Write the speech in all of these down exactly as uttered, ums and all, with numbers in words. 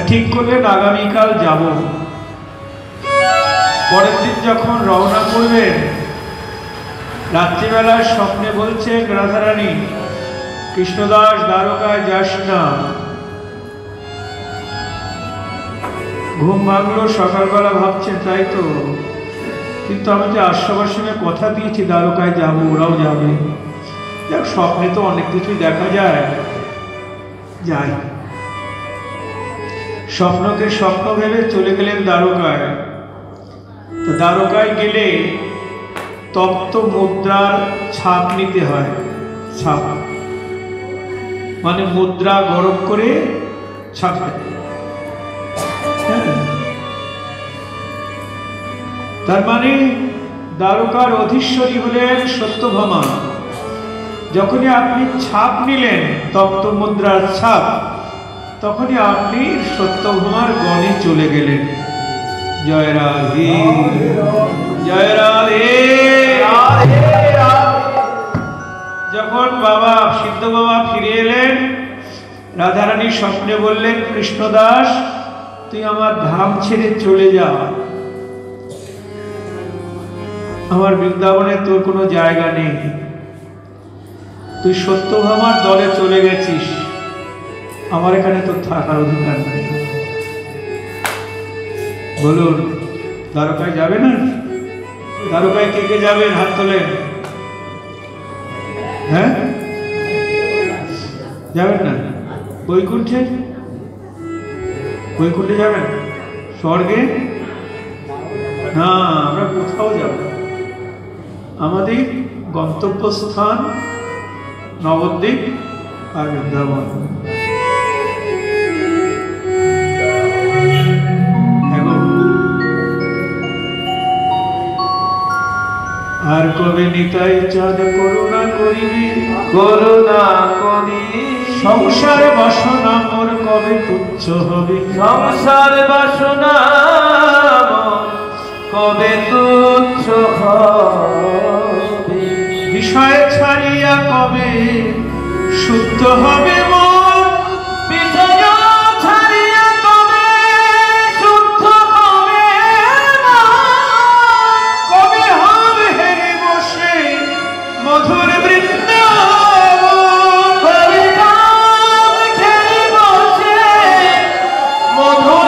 ঠিক করলেন আগামীকাল যাব। পরের দিন যখন রওনা করবেন, রাত্রিবেলায় স্বপ্নে বলছেন রাধারানী, কৃষ্ণদাস দ্বারকায় যাস না। ঘুম ভাঙলো, সকালবেলা ভাবছেন তাই তো, কিন্তু আমি যে আশ্বাসনের কথা দিয়েছি দ্বারকায় যাবো, ওরাও যাবে। যাক, স্বপ্নে তো অনেক কিছুই দেখা যায়, যাই। স্বপ্নকে স্বপ্ন ভেবে চলে গেলেন দ্বারকায়। তো দ্বারকায় গেলে তপ্ত মুদ্রার ছাপ নিতে হয়। ছাপ মানে মুদ্রা গরম করে ছাপে। তার মানে দ্বারকার অধীশ্বরী হলেন সত্যভামা। যখনই আপনি ছাপ নিলেন তপ্ত মুদ্রার ছাপ, তখনই আপনি সত্যভামার গণে চলে গেলেন। জয় রাধে, জয় রাধে। যখন বাবা সিদ্ধ বাবা ফিরে এলেন, রাধারানী স্বপ্নে বললেন, কৃষ্ণদাস তুই আমার ধাম ছেড়ে চলে যা, আমার বৃন্দাবনে তোর কোনো জায়গা নেই, তুই সত্যভামার দলে চলে গেছিস, আমার এখানে তোর থাকার অধিকার নেই। বলুন, দ্বারকায় যাবে না? দ্বারকায় কে কে যাবেন? হাত তোলেন। হ্যাঁ, যাবেন না? বৈকুণ্ঠে, বৈকুণ্ঠে যাবেন? স্বর্গে না, আমরা কোথাও যাব না। আমাদের গন্তব্যস্থান নবদ্বীপ আর বৃন্দাবন। আর কবে নিতাই চাঁদ করুণা করিবি, করুণা করি, সংসার বাসনা মোর কবে তুচ্ছ হবে, সংসার বাসনা কবে তুচ্ছ হবে, বিষয় ছাড়িয়া কবে শুদ্ধ হবে মন, বিষয় ছাড়িয়া কবে শুদ্ধ হবে কবে হবে হেরে বসে মধুর বৃন্দাবন, কবে হেরে বসে মধুর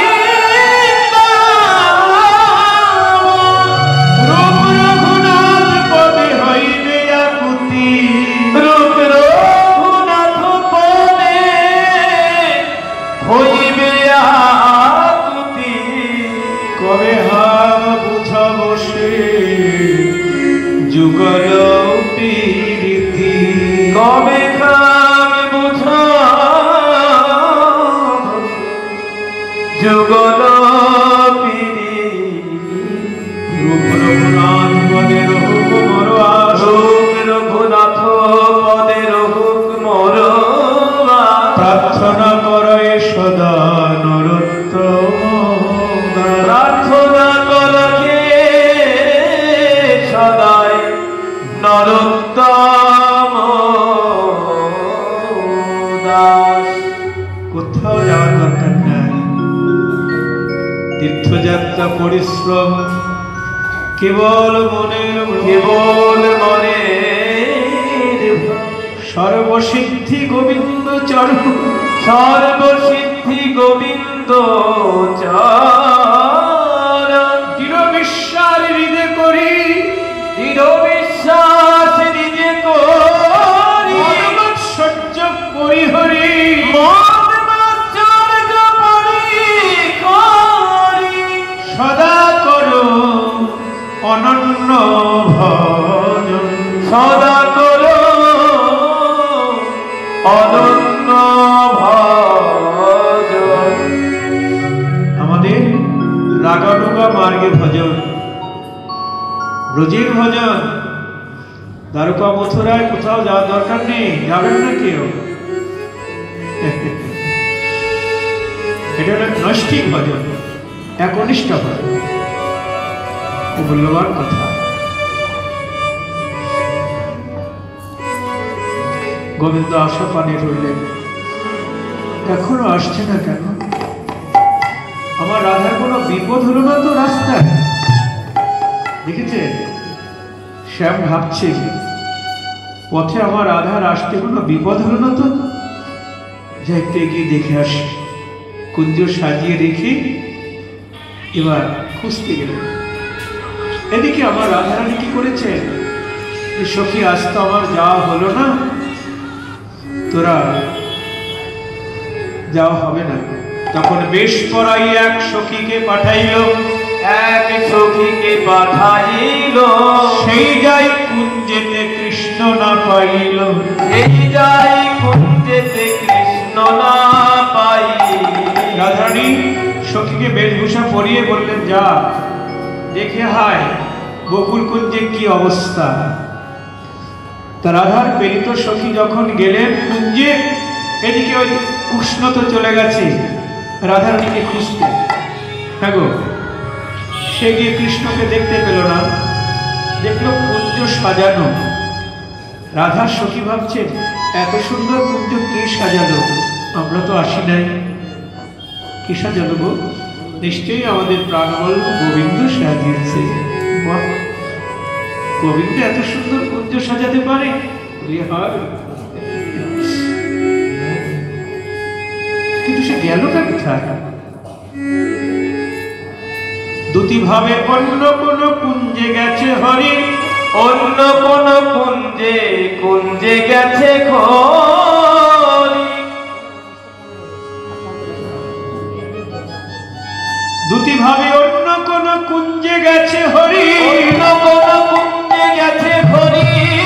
যুগল পীড়িতি, কবে খাম বুঝা যুগল পীড়িতি, রূপ রঘুনাথ পদে রহুক মর রূপ রঘুনাথ পদে রহুক মর, প্রার্থনা করে সদা নরোত্তম, প্রার্থনা করকে সদাই নরোত্তম দাস। কোথাও যাওয়ার দরকার নাই, তীর্থযাত্রা পরিশ্রম কেবল মনের, কেবল মনের, সর্বসিদ্ধি গোবিন্দ চরণ, সর্বসিদ্ধি গোবিন্দ চরণ, দৃঢ় বিশ্বাস হৃদে করি, দৃঢ় বিশ্বাস নিজে করি, সহ্য করি হরি, সদা করো অনন্য ভজন, সদা করো অনন্য ভজন। আমাদের রাগানুগা মার্গে ভজন, ব্রজের ভজন। দ্বারকা মথুরায় কোথাও যাওয়ার দরকার নেই, যাবেন না কেউ। এটা হলো নৈষ্ঠিক ভজন, একনিষ্ঠ ভজন, মূল্যবান কথা। গোবিন্দ আশা পানে রইলেন, এখনো আসছে না কেন? আমার রাধার কোনো বিপদ হলো না তো রাস্তায়? দেখেছে শ্যাম ভাবছে পথে আমার রাধার আসতে কোনো বিপদ হলো না তো? যা একটু এগিয়ে দেখে আসি। কুঞ্জ সাজিয়ে রেখে এবার খুঁজতে গেল। এদিকে আমার রাধারানী কি করেছে, সখী আজ তো আমার যাওয়া হলো না, তোরা যাওয়া হবে না। তখন বেশ করাই এক সখীকে পাঠাইল, এক সখীকে পাঠাইল, সেই যাই কুঞ্জেতে কৃষ্ণ না পাইল, সেই যাই কুঞ্জেতে কৃষ্ণ না পাইল। রাধারানী সখীকে বেশভূষা পরিয়ে বললেন, যা দেখে হায় বকুল কুঞ্জে কি অবস্থা। তা রাধার প্রেরিত সখী যখন গেলেন কুঞ্জে, এদিকে ওই কৃষ্ণ তো চলে গেছে রাধারানীকে খুঁজতে। হ্যাঁ গো, সে গিয়ে কৃষ্ণকে দেখতে পেল না, দেখলো কুঞ্জ সাজানো। রাধার সখী ভাবছেন এত সুন্দর কুঞ্জ কে সাজালো, আমরা তো আসি নাই, কি সাজালো গো? নিশ্চয়ই আমাদের প্রাণবল গোবিন্দ সাজিয়েছে। গোবিন্দ এত সুন্দর কুঞ্জ সাজাতে পারে? কিন্তু সে গেলটা কোথায়? দুটি ভাবে অন্য কোন কুঞ্জে গেছে হরি, অন্য কোন কুঞ্জে কুঞ্জে গেছে হরি। দুটি ভাবে অন্য কোন কুঞ্জে গেছে হরি, অন্য কোন কুঞ্জে গেছে হরি।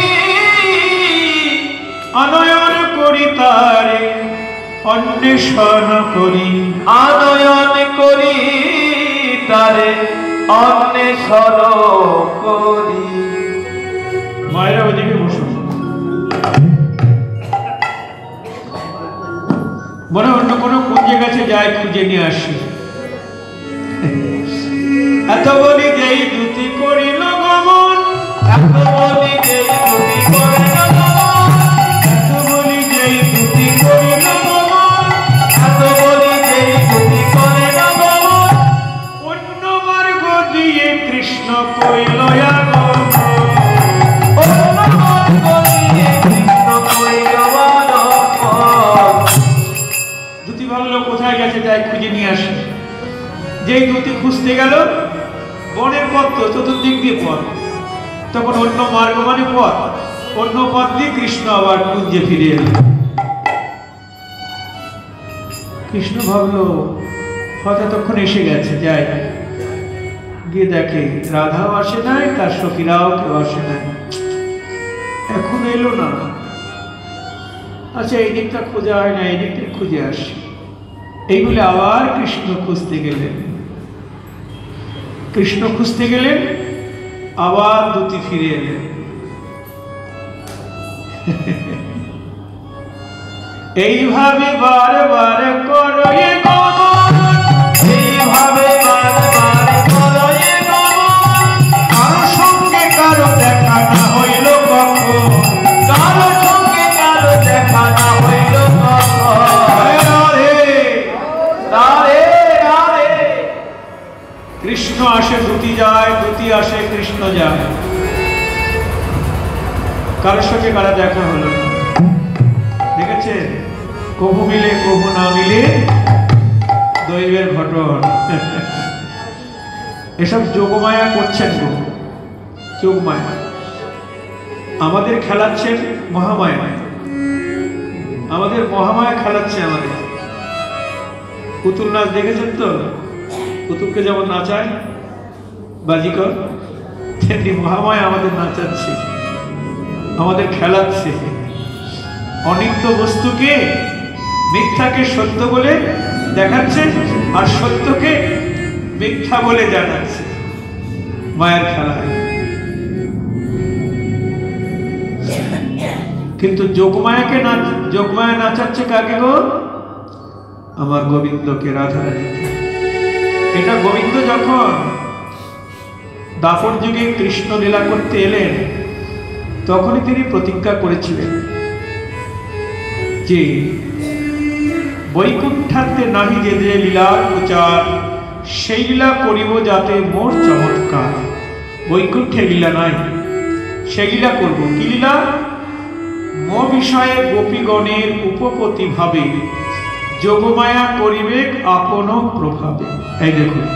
আনয়ন করি তারে অন্বেষণ করি, আনয়ন করি তারে অন্বেষণ করি। মায়েরা ওদিকে বসুন। মনে অন্য কোনো কুঞ্জে গেছে, যাই খুঁজে নিয়ে আসি। এত বলি যেই দুটি করিল গমন, এত বলি যেই দুটি করিল গমন, এত বলি যেই দুটি করিল গমন, এত বলি যেই দুটি করিল গমন। অন্য মার্গ দিয়ে কৃষ্ণ কইল আগমন, অন্য মার্গ দিয়ে কৃষ্ণ কইল আগমন। দুটি ভাবলো কোথায় গেছে, যাই খুঁজে নিয়ে আসি। যেই দুটি খুঁজতে গেল, বনের পথ তো চতুর্দিক দিয়ে পথ, তখন অন্য মার্গ মানে পথ, অন্য পথ দিয়ে কৃষ্ণ আবার কুঞ্জে ফিরে এল। কৃষ্ণ ভাবলো হয়তো তখন এসে গেছে, যাই গিয়ে দেখে রাধাও আসে নাই, তার সখীরাও কেউ আসে নাই, এখন এলো না। আচ্ছা এই দিকটা খোঁজা হয় না, এই দিকটা খুঁজে আসি। এইগুলো আবার কৃষ্ণ খুঁজতে গেলেন। কৃষ্ণ খুঁজতে গেলেন, আবার দুটি ফিরে এলেন। এইভাবে বারবার করো এ গমন, এইভাবে বারবার করো এ গমন। কারো সঙ্গে কারো দেখা না হইল কখন, কারো সঙ্গে কারো দেখা না হইল কখন। রাধে রাধে রাধে। কৃষ্ণ আসে দুটি যায়, দুটি আসে কৃষ্ণ যায়, কারোর সঙ্গে কারা দেখা হলো না। দেখেছে কবু মিলে কবু না মিলে দৈবের ঘটন। এসব যোগমায়া করছেন গো, যোগমায়া। আমাদের খেলাচ্ছেন মহামায়া, আমাদের মহামায়া খেলাচ্ছে আমাদের। পুতুল নাচ দেখেছেন তো? পুতুলকে যেমন নাচায় বাজিকর, তেমনি মহামায়া আমাদের নাচাচ্ছে, আমাদের খেলাচ্ছে। অনিত্য বস্তুকে মিথ্যাকে সত্য বলে দেখাচ্ছে, আর সত্যকে মিথ্যা বলে জানাচ্ছে। মায়ের খেলায় কিন্তু যোগমায়াকে না, যোগমায়া নাচাচ্ছে কাকে গো? আমার গোবিন্দকে, রাধারানীকে। এটা গোবিন্দ যখন দাপর যুগে কৃষ্ণ লীলা করতে এলেন, তখনই তিনি প্রতিজ্ঞা করেছিলেন যে বৈকুণ্ঠান্তে নাহি যে যে লীলার প্রচার, সেই লীলা করিব যাতে মোর চমৎকার। বৈকুণ্ঠে লীলা নাই, সেই লীলা করব। কি লীলা? মো বিষয়ে গোপীগণের উপপতি ভাবে যোগমায়া করিবে আপন প্রভাবে। এই দেখুন,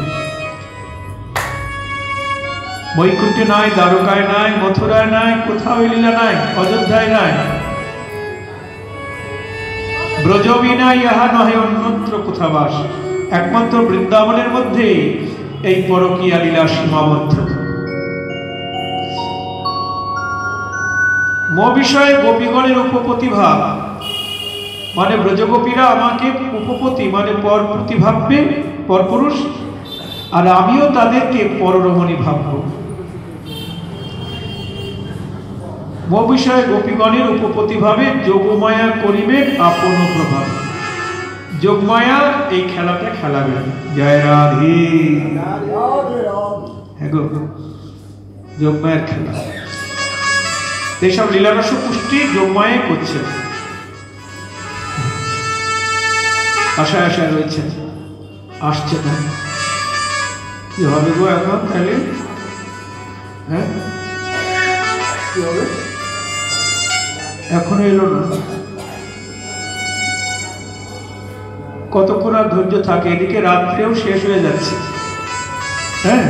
বৈকুণ্ঠে নাই, দ্বারকায় নাই, মথুরায় নাই, কোথাও লীলা নাই, অযোধ্যায় নাই, ব্রজবিনা ইহা নহে অন্যত্র কোথাবাস। একমাত্র বৃন্দাবনের মধ্যে এই পরকীয়া লীলা সীমাবদ্ধ। মো বিষয়ে গোপীগণের উপপতি ভাব, মানে ব্রজগোপীরা আমাকে উপপতি মানে পর প্রতি ভাববে, পরপুরুষ, আর আমিও তাদেরকে পররমণী ভাবব। মো বিষয়ে গোপীগণের উপপতি ভাবে যোগমায়া করিবে আপন প্রভাব। যোগমায়া এই খেলাটা খেলাবে। জয় রাধে। হ্যাঁ গো, যোগমায়ার খেলা। এইসব লীলারস পুষ্টি যোগমায়া করছে, আশায় আশায় রয়েছে, আসছে না। কি হবে গো এখন তাহলে? হ্যাঁ কি হবে? এখনো এলো না। কতক্ষণ আর ধৈর্য থাকে? এদিকে রাত্রেও শেষ হয়ে যাচ্ছে। হ্যাঁ,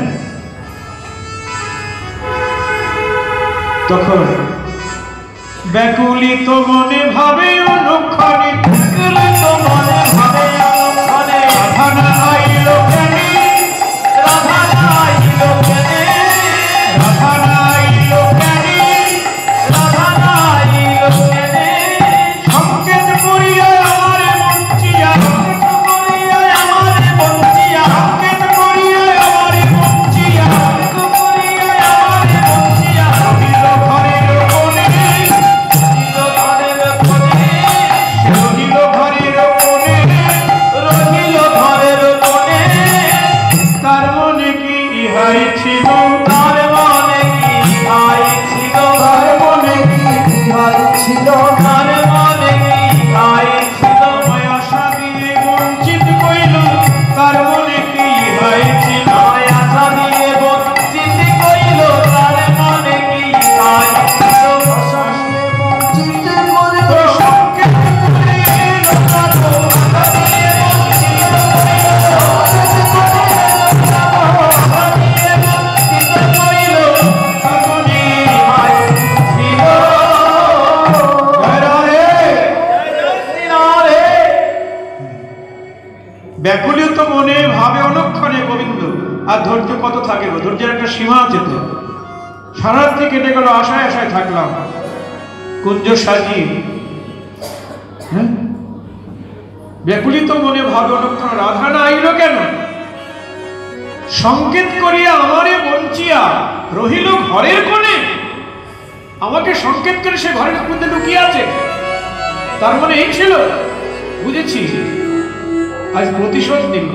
তখন ব্যাকুলিত মনে ভাবে অনুক্ষণে, ব্যাকুলিত মনে ভাবে অনুক্ষণে, রাধা না আইলো কেনে, রাধা না আইলো কেনে, রাধা না আইলো কেনে, রাধা না আইলো কেনে, সংকেত করিয়া আমারে বঞ্চিয়া, সংকেত করিয়া আমারে বঞ্চিয়া, সংকেত করিয়া আমারে বঞ্চিয়া, সংকেত করিয়া আমারে বঞ্চিয়া, রহিল ঘরের কোণে, রহিল ঘরের কোণে, রহিল ঘরের কোণে, রহিল ঘরের কোণে। তার মনে কি ইহাই ছিল, তার মনে কি ইহাই ছিল, তার মনে কি ইহাই ছিল, তার মনে কি ইহাই ছিল, আশা দিয়ে বঞ্চিত কইল, তার মনে কি ইহাই ছিল, আশা দিয়ে বঞ্চিত কইল, তার মনে কি ইহাই ছিল, আশা দিয়ে বঞ্চিত কইল, সংকেত করিল তাতো, আশা দিয়ে বঞ্চিত কইল, আশা দিয়ে বঞ্চিত কইল, তার মনে ইহাই ছিল। জয় রাধে, জয় রাধে। ব্যাকুলিত মনে ভাবে অনুক্ষণে গোবিন্দ। আর ধৈর্য কত থাকে গো? ধৈর্যের একটা সীমা আছে তো। সারা রাত্রি কেটে গেল, আশায় আশায় থাকলাম, কুঞ্জ সাজিয়ে। হ্যাঁ, ব্যাকুলিত মনে ভাবে অনুক্ষণ, রাধা না আইল কেন, সংকেত করিয়া আমারে বঞ্চিয়া, রহিল ঘরের কোণে। আমাকে সংকেত করে সে ঘরের মধ্যে লুকিয়ে আছে, তার মানে এই ছিল। বুঝেছি, আজ প্রতিশোধ নিল।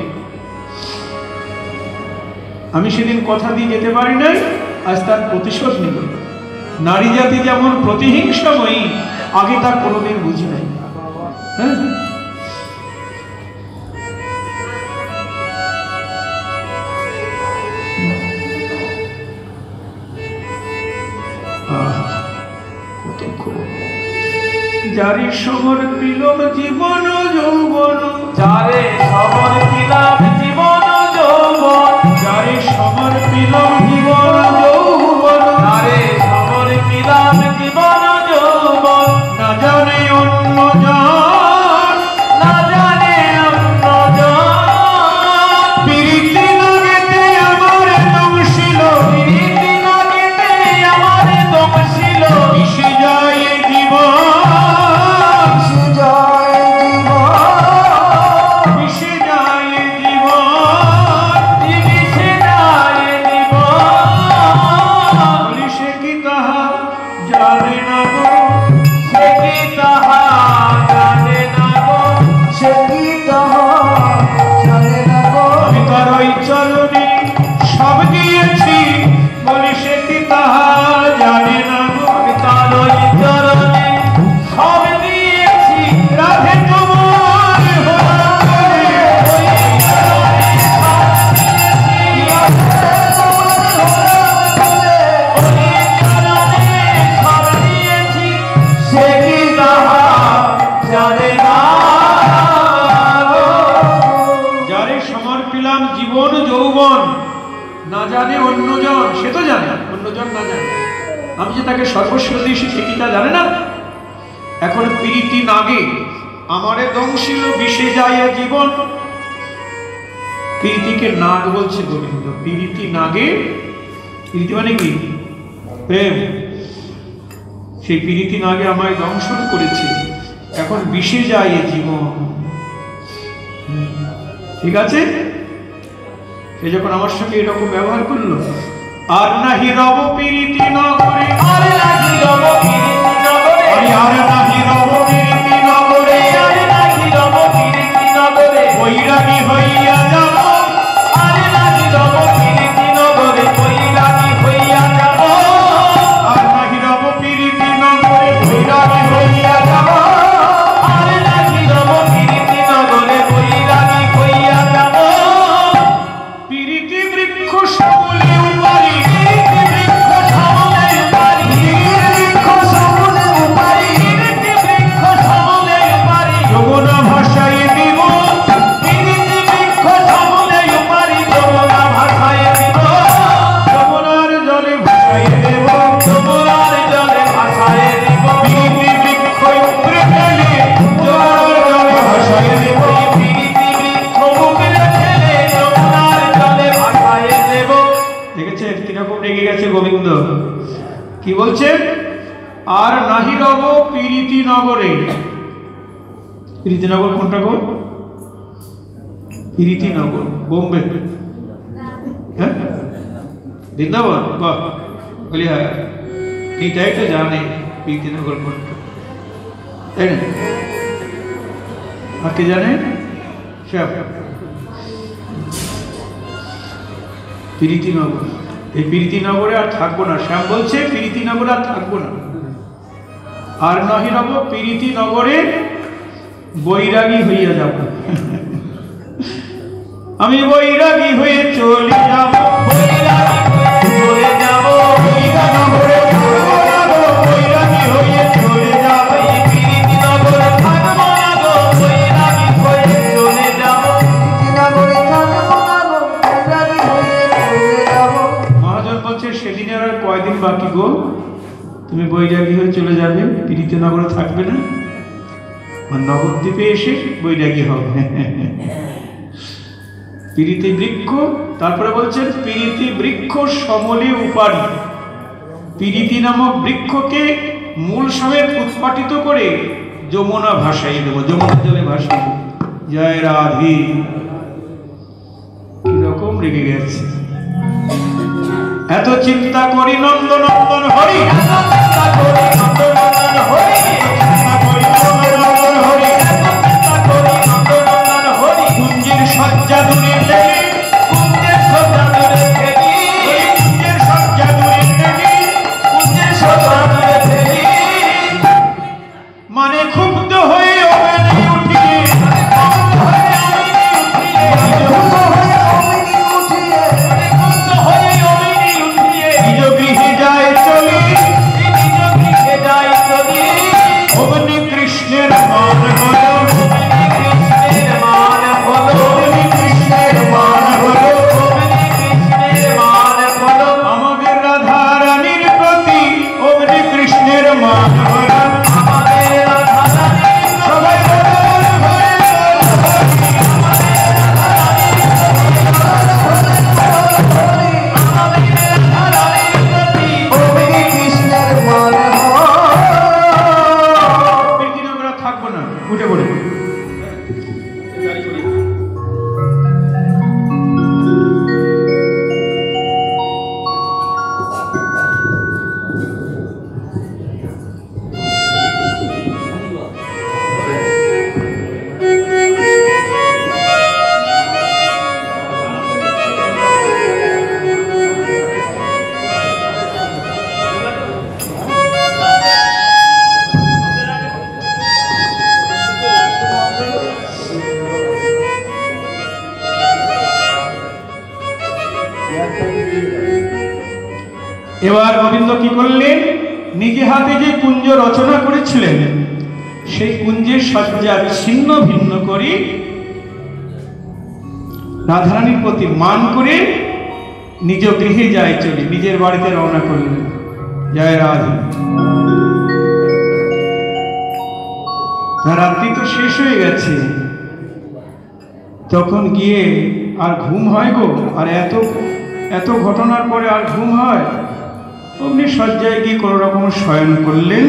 আমি সেদিন কথা দিয়ে যেতে পারি নাই, আজ তার প্রতিশোধ নিল। নারী জাতি যেমন প্রতিহিংসাময়ী, আগে তার কোনোদিন বুঝি নাই। হ্যাঁ, যারে সমর্পিলাম জীবন যৌবন, যারে সমর্পিলাম জীবন যৌবন, যারে সমর্পিলাম জীবন যৌবন, যারে সমর্পিলাম জীবন যৌবন, না জানে অন্য জন, না জানে অন্য জন, প্রীতি লাগেতে আমার দংশিল, প্রীতি লাগেতে আমার দংশিল, মিশে যায় জীবন, জানে না গো সে কি তা জানে অন্যজন, সে তো জানে, অন্যজন না জানে। আমি যে তাকে সর্বস্ব দিয়েছি সে কি তা জানে না? এখন প্রীতি নাগে আমারে দংশিল বিষে যায় জীবন। প্রীতিকে নাগ বলছে গোবিন্দ, প্রীতি নাগে। প্রীতি মানে কি? প্রেম। সেই প্রীতি নাগে আমায় দংশন করেছে, এখন বিষে যায় জীবন। ঠিক আছে, সে যখন আমার সঙ্গে এরকম ব্যবহার করলো, আর নাহি রব প্রীতি নগরে, আর নাহি রব প্রীতি নগরে, আর নাহি রব প্রীতি নগরে, আর নাহি রব প্রীতি নগরে, বৈরাগী হইয়া যাব, আর নাহি রব প্রীতি নগরে, বৈরাগী হইয়া যাব, আর নাহি রব প্রীতি নগরে, বৈরাগী হইয়া যাব, আর নাহি রব প্রীতি নগরে, বৈরাগী হইয়া যাব। প্রীতি বৃক্ষ সকলে উপারি, প্রীতি বৃক্ষ সমলে উপারি, বৃক্ষ সমলে উপারি, বৃক্ষ সমলে উপারি, যমুনা ভাষায় দিব, প্রীতি বৃক্ষ সমলে উপারি, যমুনা ভাষায় দিব, যমুনার জলে ভাসায় দেব, যমুনার জলে ভাষায় দিব, প্রীতি বৃক্ষ উপরে ফেলে যমুনার জলে ভাসায় দেব। প্রীতি বৃক্ষ উপরে ফেলে যমুনার জলে ভাষায় দেব। দেখেছেন কিরকম রেগে গেছে গোবিন্দ? কি বলছে? আর নাহি রব প্রীতি নগরে। প্রীতিনগর কোনটা গো? প্রীতিনগর বোম্বে, হ্যাঁ, বৃন্দাবন। বাহ, বলি হ্যাঁ, এইটাই তো জানে প্রীতিনগর কোনটা, তাই না? আর কে জানে? সব প্রীতিনগর। এই প্রীতিনগরে আর থাকবো না। শ্যাম বলছে প্রীতিনগরে আর থাকবো না। আর নাহি রব প্রীতিনগরে, বৈরাগী হইয়া যাব। আমি বৈরাগী হয়ে চলে যাব, বৈরাগী হয়ে চলে যাব, প্রীতিনগরে থাকবো না গো, বৈরাগী হয়ে চলে যাব। ওই প্রীতি নগরে থাকবো না গো, বৈরাগী হয়ে চলে যাব। মহাজন বলছে সেদিনের আর কয়দিন বাকি গো, তুমি বৈরাগী হয়ে চলে যাবে, প্রীতিনগরে থাকবে না, আর নবদ্বীপে এসে বৈরাগী হবে। প্রীতি বৃক্ষ, তারপরে বলছেন প্রীতি বৃক্ষ সমলে উপারি। প্রীতি নামক বৃক্ষকে মূল সমেত উৎপাটিত করে যমুনা ভাসাই দেব, যমুনা জলে ভাসাই দেব। জয় রাধে। কিরকম রেগে গেছে? এত চিন্তা করি নন্দনন্দন হরি, এত চিন্তা করি নন্দনন্দন হরি, চিন্তা করি নন্দনন্দন হরি, এত চিন্তা করি নন্দনন্দন হরি, কুঞ্জের সজ্জা দূরে লেগে, কুঞ্জের সজ্জা দূরে ফেলি, ওই কুঞ্জের সজ্জা দূরে লেগে, কুঞ্জের সজ্জা দূরে ফেলি, মানে ক্ষুব্ধ হয়ে ওখানে উঠিয়ে, ক্ষুব্ধ হয়ে অমিনি উঠিয়ে, ক্ষুব্ধ হয়ে অমিনি উঠিয়ে, নিজ গৃহে যায় চলি, নিজ গৃহে যাই চলি, অগ্নি কৃষ্ণের মান হলো, অমিনি কৃষ্ণের মান হলো, অগ্নি কৃষ্ণের মান হলো, অমিনি কৃষ্ণের মান হলো, আমাদের রাধা রানীর প্রতি অগ্নি কৃষ্ণের মান হলো। আমাদের রাধা রানীর সবাই বলো, হরে আমাদের রাধা রানীর প্রতি অগ্নি কৃষ্ণের মান প্রীতিনগর আর থাকবো না, উঠে পড়ে। এবার গোবিন্দ কি করলেন? নিজে হাতে যে কুঞ্জ রচনা করেছিলেন সেই কুঞ্জের সজ্জা ছিন্ন ভিন্ন করে রাধারানীর প্রতি মান করে নিজ গৃহে যায় চলে, নিজের বাড়িতে রওনা করলেন। জয় রাধে। রাত্রি তো শেষ হয়ে গেছে, তখন গিয়ে আর ঘুম হয় গো, আর এত এত ঘটনার পরে আর ঘুম হয়? অমনি শয্যায় গিয়ে কোনো রকম শয়ন করলেন।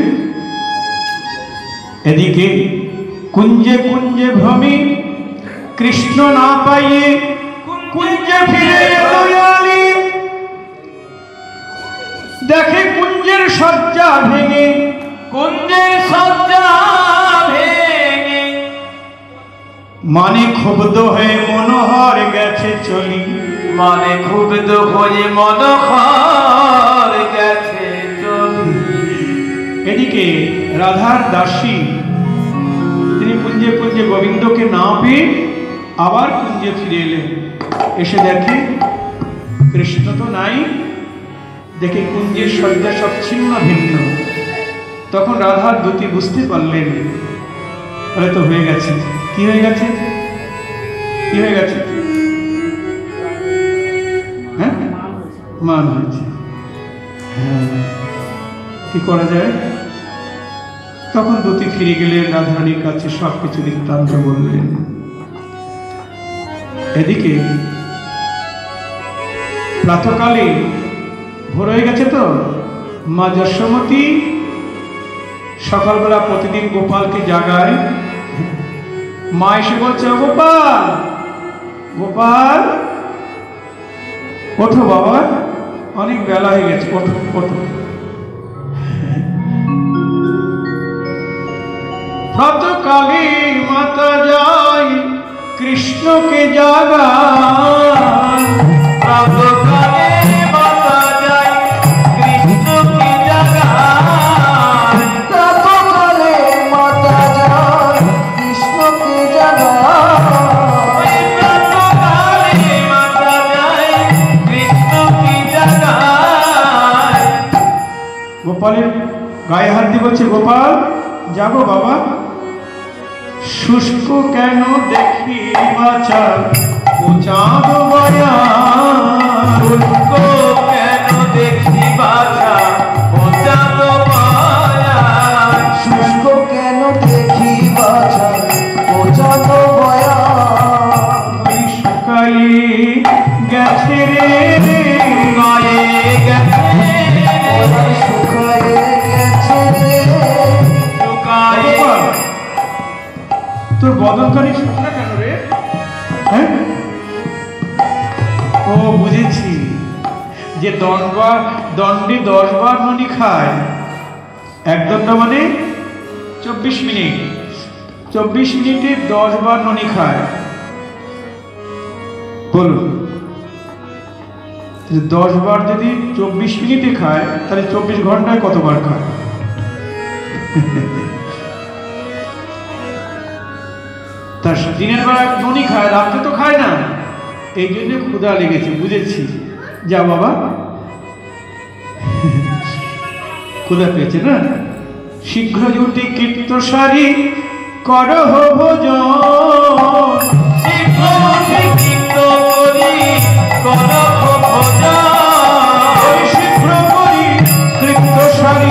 এদিকে কুঞ্জে কুঞ্জে ভ্রমে কৃষ্ণ না পাইয়ে কুঞ্জে ফিরে দয়ালি, দেখে কুঞ্জের শয্যা ভেঙে, কুঞ্জের শয্যা ভেঙে, মানে ক্ষুব্ধ হয়ে মনোহর গেছে চলি, মানে ক্ষুব্ধ হয়ে মনোহর গেছে চলি। এদিকে রাধার দাসী তিনি কুঞ্জে কুঞ্জে গোবিন্দকে না পেয়ে আবার কুঞ্জে ফিরে এলেন। এসে দেখে কৃষ্ণ তো নাই, দেখে কুঞ্জের শয্যা সব ছিন্ন ভিন্ন। তখন রাধার দুটি বুঝতে পারলেন হয়তো হয়ে গেছে। কি হয়ে গেছে? কি হয়ে গেছে? হ্যাঁ, মান হয়েছে। হ্যাঁ, কি করা যায়? তখন দুটি ফিরে গেলেন, রাধারানীর কাছে সবকিছু বৃত্তান্ত বললেন। এদিকে প্রাতকালে ভোর হয়ে গেছে তো, মা যশোমতী সকালবেলা প্রতিদিন গোপালকে জাগায়। মা এসে বলছে, গোপাল গোপাল ওঠো বাবা, অনেক বেলা হয়ে গেছে, ওঠো ওঠো। প্রাতকালে মাতা যায় কৃষ্ণকে জাগায়, প্রাতকালে মাতা যায় কৃষ্ণকে জাগায়, প্রাতকালে মাতা যায় কৃষ্ণকে জাগায়, প্রাতকালে মাতা যায় কৃষ্ণকে জাগায়। গোপালের গায়ে হাত দিয়ে বলছে, গোপাল যাবো বাবা। শুষ্ক কেন দেখি বাচার ও চাঁদ বয়া, শুষ্ক কেন দেখি বাছা ও চাঁদ মায়া, শুষ্ক কেন দেখি বাছা ও চাঁদ বয়া, ওই শুকাইয়ে গেছে রে, গায়ে গেছে ওরা শুকায়ে গেছে রে। শুকায়ে। গোপাল, তোর বদনকারী শুকনা কেন রে? হ্যাঁ, ও বুঝেছি, যে দণ্ডবার দণ্ডে দশ বার ননি খায়, এক দণ্ড মানে চব্বিশ মিনিট, চব্বিশ মিনিটে দশ বার ননি খায়। বলুন, দশ বার যদি চব্বিশ মিনিটে খায়, তাহলে চব্বিশ ঘন্টায় কতবার খায়? তার দিনের বেলা ননি খায়, রাত্রে তো খায় না, এই জন্য ক্ষুধা লেগেছে, বুঝেছি। যা বাবা, ক্ষুধা পেয়েছে না? শীঘ্র জুটি কীর্ত সারি করহ ভোজন, শীঘ্র কীর্ত করি করহ ভোজন, ওই শীঘ্র করি কীর্ত সারি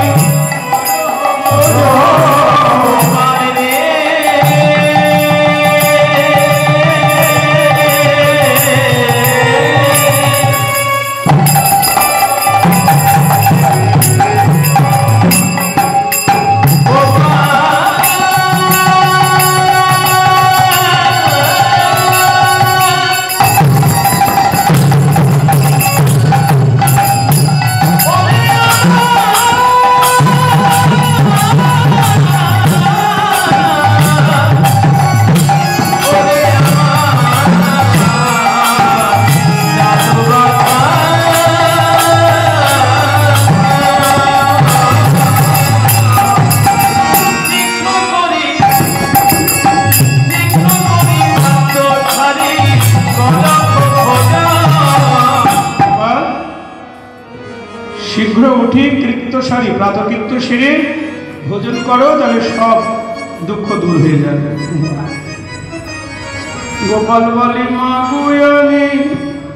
শীঘ্র উঠি কৃত্য সারি, প্রাতকৃত্য সেরে ভোজন করো, তাহলে সব দুঃখ দূর হয়ে যাবে। গোপাল বলে, মা গো আমি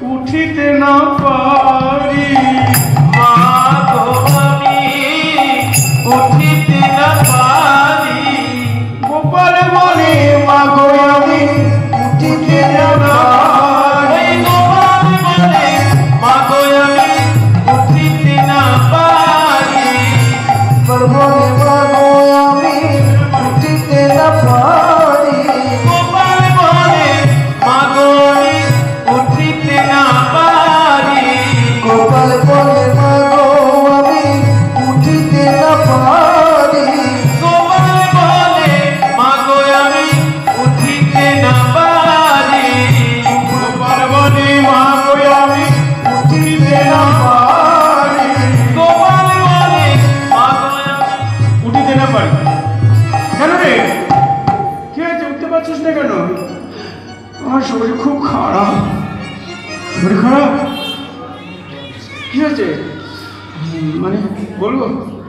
উঠিতে না পারি মা গো আমি উঠিতে না পারি গোপাল বলে মা গো আমি উঠিতে না পারি ওই গোপাল বলে মা গো আমি উঠিতে না পারি বলে মা গো আমি উঠিতে না পারি গোপাল বলে মা গো আমি উঠিতে না পারি গোপাল বলে মা গো আমি উঠিতে না পারি গোপাল বলে মা গো আমি উঠিতে না পারি গোপাল বলে মা গো আমি উঠিতে না পারি গোপাল বলে মা গো আমি উঠিতে না পারি কেন রে কে আছে উঠতে পারছিস না কেন আমার শরীর খুব খারাপ শরীর খারাপ কি আছে উম, মানে বলবো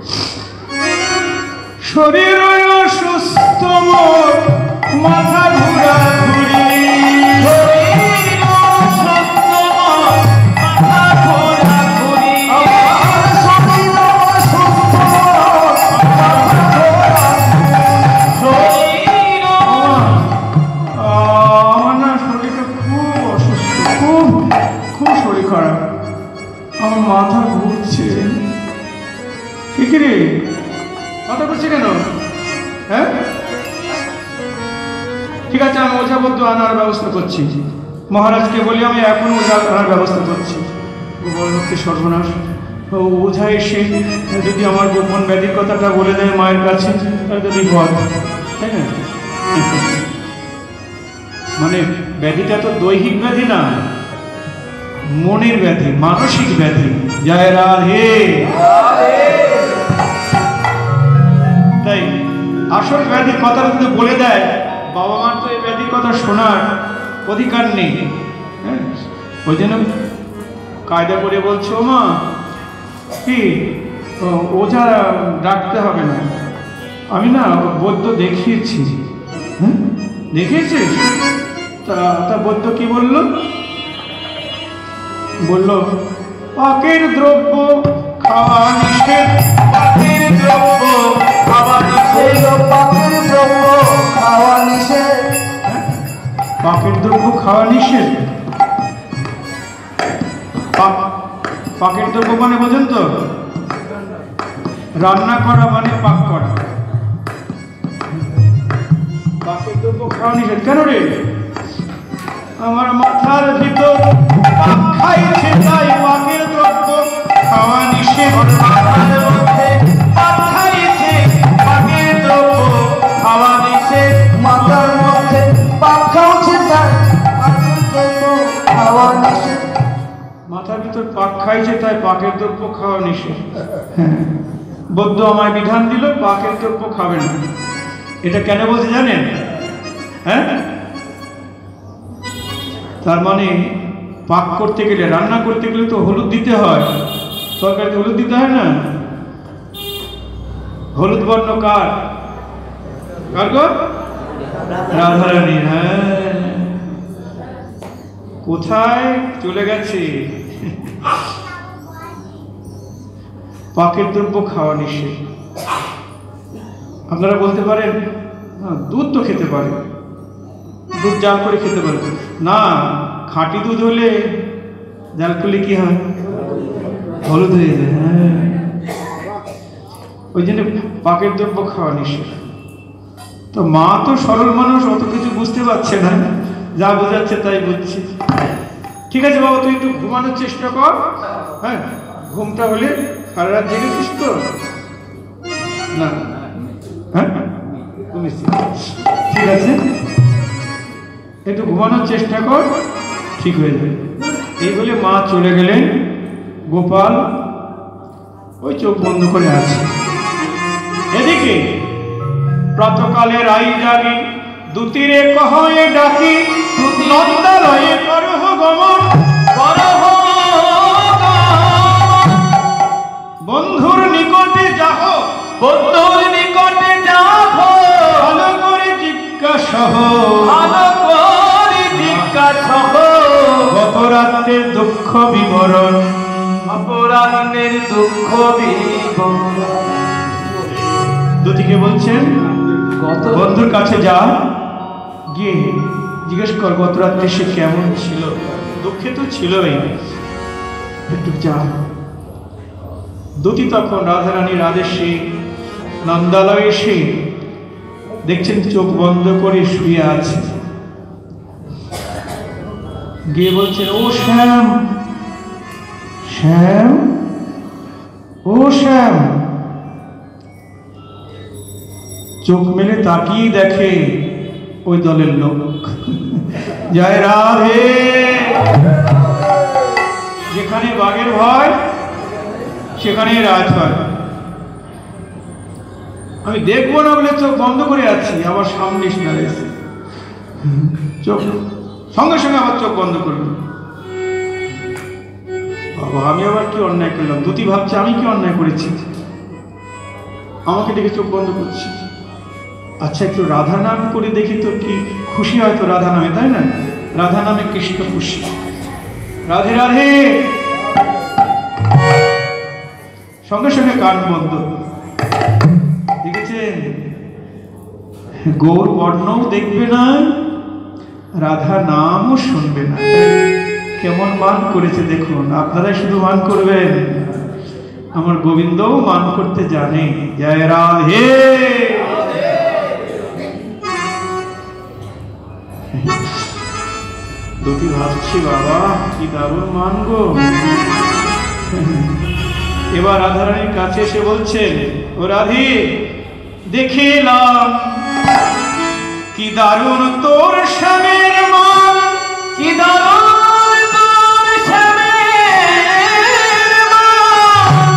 শরীর অসুস্থ মোর মাথা ঘুরা ঘুরি শরীর অসুস্থ মাথা ঘোরাঘুরি আমার শরীর অসুস্থ শরীর আমার না শরীরটা খুব অসুস্থ খুব খুব শরীর খারাপ আমার মাথা ঘুরছে ঠিক রে মাথা ঘুরছে কেন হ্যাঁ ঠিক আছে আমি ওঝা বদ্ধ আনার ব্যবস্থা করছি মহারাজকে বলি আমি এখন ওঝা আনার ব্যবস্থা করছি গোপাল ভক্তি সর্বনাশ ও ওঝা এসে যদি আমার গোপন ব্যাধির কথাটা বলে দেয় মায়ের কাছে তাহলে তো বিপদ তাই না মানে ব্যাধিটা তো দৈহিক ব্যাধি না মনের ব্যাধি মানসিক ব্যাধি জয় রাধে তাই আসল ব্যাধির কথা যদি বলে দেয় বাবা মার তো এই ব্যাধির কথা শোনার অধিকার নেই হ্যাঁ ওই জন্য কায়দা করে বলছো মা কি ও, ওঝা ডাকতে হবে না আমি না বৈদ্য দেখিয়েছি হ্যাঁ দেখিয়েছিস তা তা বৈদ্য কি বললো বলল পাকের দ্রব্য খাওয়া নিষেধ পাখির দ্রব্য খাওয়া নিষেধ বলল পাখির দ্রব্য খাওয়া নিষেধ পাকের দ্রব্য খাওয়া নিষেধ পাক- পাকের দ্রব্য মানে বোঝেন তো রান্না করা মানে পাক করা পাকের দ্রব্য খাওয়া নিষেধ কেন রে আমার মাথার ভিতর পাক খাইছে তাই পাকের দ্রব্য খাওয়া নিষেধ মাথার মধ্যে পাক খাইছে পাখির দ্রব্য খাওয়া নিষেধ মাথার মধ্যে পাক খাওয়াছে তাই পাখির দ্রব্য খাওয়া নিষেধ মাথার ভিতর পাক খাইছে তাই পাকের দ্রব্য খাওয়া নিষেধ হ্যাঁ বৌদ্ধ আমায় বিধান দিল পাকের দ্রব্য খাবে না এটা কেন বলছে জানেন হ্যাঁ তার মানে পাক করতে গেলে রান্না করতে গেলে তো হলুদ দিতে হয় তরকারিতে হলুদ দিতে হয় না হলুদ বর্ণ কার কার গো রাধারানী হ্যাঁ কোথায় চলে গেছে পাকের দ্রব্য খাওয়া নিষেধ আপনারা বলতে পারেন হ্যাঁ, দুধ তো খেতে পারে দুধ জাল করে খেতে পারে না খাঁটি দুধ হলে জাল করলে কি হয় হলুদ হয়ে যায় হ্যাঁ ওই জন্য পাকের দ্রব্য খাওয়া নিষেধ তো মা তো সরল মানুষ অত কিছু বুঝতে পারছে না যা বোঝাচ্ছে তাই বুঝছি ঠিক আছে বাবা তুই একটু ঘুমানোর চেষ্টা কর হ্যাঁ ঘুমটা হলে সারা রাত জেগেছিস তো না হ্যাঁ ঘুমিয়েছিস ঠিক আছে একটু ঘুমানোর চেষ্টা কর ঠিক হয়ে যাবে এই বলে মা চলে গেলেন গোপাল ওই চোখ বন্ধ করে আছে এদিকে প্রাতকালে রাই জাগি দুতিরে কহয়ে ডাকি নন্দালয়ে করহ গমন করহ বন্ধুর নিকটে যাহ বন্ধুর নিকটে যাব ভালো করে জিজ্ঞাসা ভালো করে জিজ্ঞাসা গত রাত্রে দুঃখ বিবরণ, অপরাধীদের দুঃখ বিবরণ। দুটিকে বলছেন বন্ধুর কাছে যা, গিয়ে জিজ্ঞেস কর গত রাত্রে সে কেমন ছিল। দুঃখে তো ছিলই, একটু যা। দুটি তখন রাধারানীর আদেশে নন্দালয়ে এসে দেখছেন চোখ বন্ধ করে শুয়ে আছে। গিয়ে বলছেন, ও শ্যাম, শ্যাম, ও শ্যাম। চোখ মেলে তাকিয়ে দেখে ওই দলের লোক। জয় রাধে। যেখানে বাঘের ভয় সেখানে রাজ হয়। আমি দেখবো না বলে চোখ বন্ধ করে আছি, আবার সামনে এসে দাঁড়িয়েছে। চোখ সঙ্গে সঙ্গে আবার চোখ বন্ধ করলো। বাবা, আমি আবার কি অন্যায় করলাম? দুটি ভাবছে আমি কি অন্যায় করেছি, আমাকে দেখে চোখ বন্ধ করছি। আচ্ছা, একটু রাধা নাম করে দেখি তো কি খুশি হয়তো রাধা নামে, তাই না? রাধা নামে কৃষ্ণ খুশি। রাধে রাধে। সঙ্গে সঙ্গে কান বন্ধ। দেখেছেন, গৌর বর্ণও দেখবে না, রাধা নামও শুনবে না। কেমন মান করেছে দেখুন। আপনারা শুধু মান করবেন, আমার গোবিন্দও মান করতে জানে। জয় রাধে। দুটি ভাবছি বাবা কি দারুণ মান গো। এবার রাধারানীর কাছে এসে বলছেন, ও রাধে, দেখিলাম কি দারুণ তোর স্বামীর মান, কি দারুণ তোর স্বামীর মান।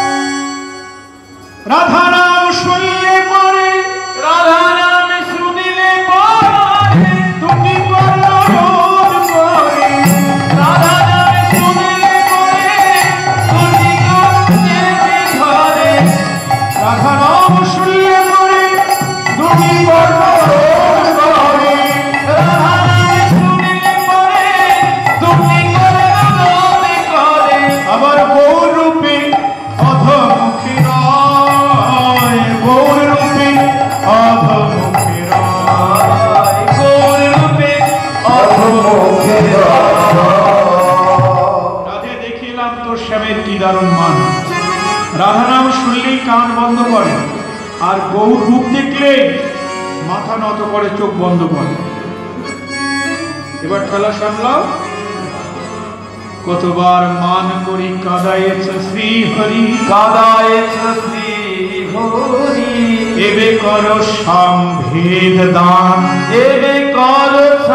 রাধা নাম শুনলে পরে, রাধা নাম শুনিলে পরে, দুটি কর্ণ রোধ করে। রাধা নাম শুনিলে পরে, দুটি কর্ণে ধরে। রাধা নাম শুনলে পরে দুটি কর্ণ রোধ করে। রাধা নাম শুনিলে পরে, দুটি কর্ণ রোধ করে। আবার গৌর রূপে অধমুখী রয়, গৌর রূপে অধমুখী রয়, গৌর রূপে অধমুখে রাধে দেখিলাম তোর শ্যামের কি দারুণ মান। রাধা নাম শুনলেই কান বন্ধ করে, আর গৌর রূপ দেখলে মাথা নত করে, চোখ বন্ধ করে। এবার খেলা সামলাও। কতবার মান করি কাদায়েছ শ্রী হরি, কাদায়েছ শ্রী হরি। এবে কর সম্ভেদ দান, এবে কর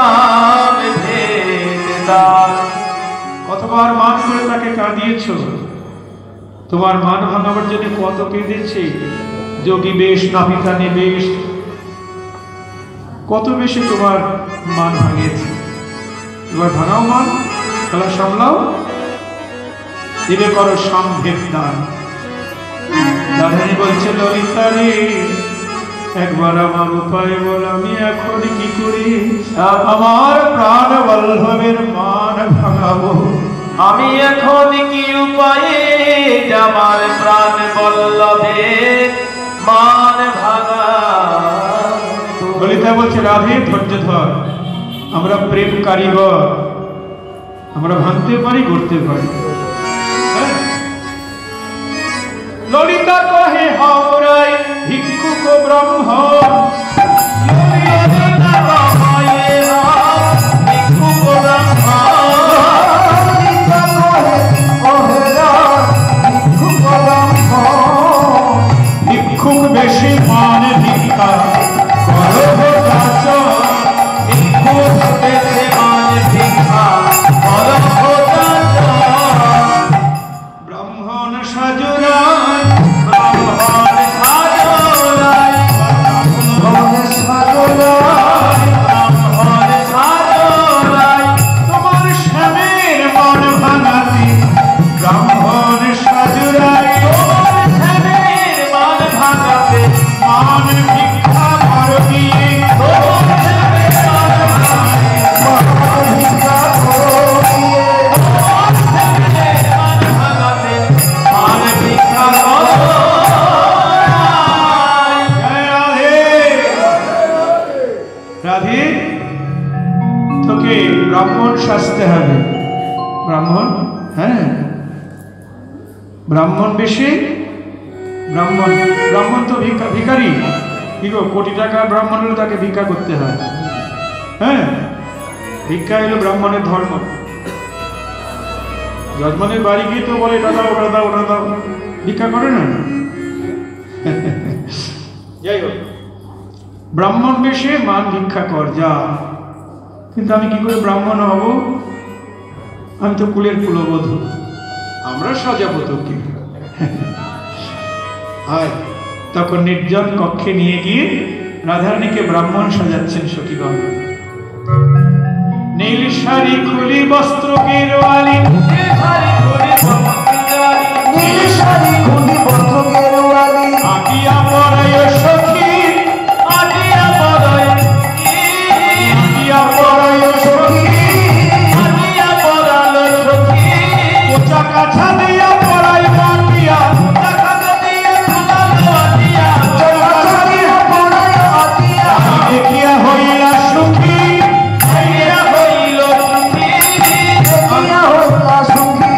সম্ভেদ দান। কতবার মান করে তাকে কাঁদিয়েছ। তোমার মান ভাঙাবার জন্য কত কেঁদেছে। যোগী বেশ, নাপিতা বেশ, কত বেশি তোমার মান ভাঙিয়েছে। এবার ভাঙাও মান, খেলা সামলাও। এবে করো সম্ভেদ দান। রাধারানী বলছে, ললিতা রে, একবার আমার উপায় বল, আমি এখন কি করি আমার প্রাণ বল্লভের মান ভাঙাবো। আমি এখন কি উপায়ে আমার প্রাণ বল্লভে মান ভাঙা। ললিতা বলছে, রাধে ধৈর্য ধর, আমরা প্রেম কারিগর, আমরা ভাঙতে পারি, গড়তে পারি। হ্যাঁ? ললিতা কহে, হাওড়াই ভিক্ষুক ব্রহ্ম, ললিতা কহে, ভিক্ষুক ব্রহ্ম। ভিক্ষুক বেশি মান ভিক্ষা করো যাচ, ভিক্ষুক বেশি মান ভিক্ষা করো যাচ। ব্রাহ্মণ সাজুরাই, ব্রাহ্মণ সাজুরাই, ব্রাহ্মণ তোমাকে ব্রাহ্মণ সাজতে হবে। ব্রাহ্মণ, হ্যাঁ, ব্রাহ্মণ বেশি, ব্রাহ্মণ ব্রাহ্মণ তো ভিক্ষা ভিখারি, কি গো, কোটি টাকা ব্রাহ্মণ হলে তাকে ভিক্ষা করতে হয়। হ্যাঁ, ভিক্ষা হলো ব্রাহ্মণের ধর্ম। যজমানের বাড়ি গিয়ে তো বলে, দাদা ওটা দাও ওটা দাও, ভিক্ষা করে না। যাই হোক, ব্রাহ্মণ বেশে মান ভিক্ষা কর যা। কিন্তু আমি কি করে ব্রাহ্মণ হব? আমি তো কুলের কুলবধূ, আমরা সাজাবো তোকে। আর তখন নির্জন কক্ষে নিয়ে গিয়ে রাধারানীকে ব্রাহ্মণ সাজাচ্ছেন সখীগণ। নীল শাড়ি খুলি বস্ত্র গেরুয়ালি, নীল শাড়ি খুলি বস্ত্র গেরুয়ালি, আটিয়া পরায় সখী, আটিয়া পরায়, আটিয়া পরায় সখী, আটিয়া পরালো সখী, কোচা কাছা দিয়া পরায় মাটিয়া, টাকা দিয়ে ফুলালো আটিয়া, চলাচলিয়া পড়ায় আটিয়া, দেখিয়া হইলা সুখী, দেখিয়া হইল সুখী, দেখিয়া হইলা সুখী।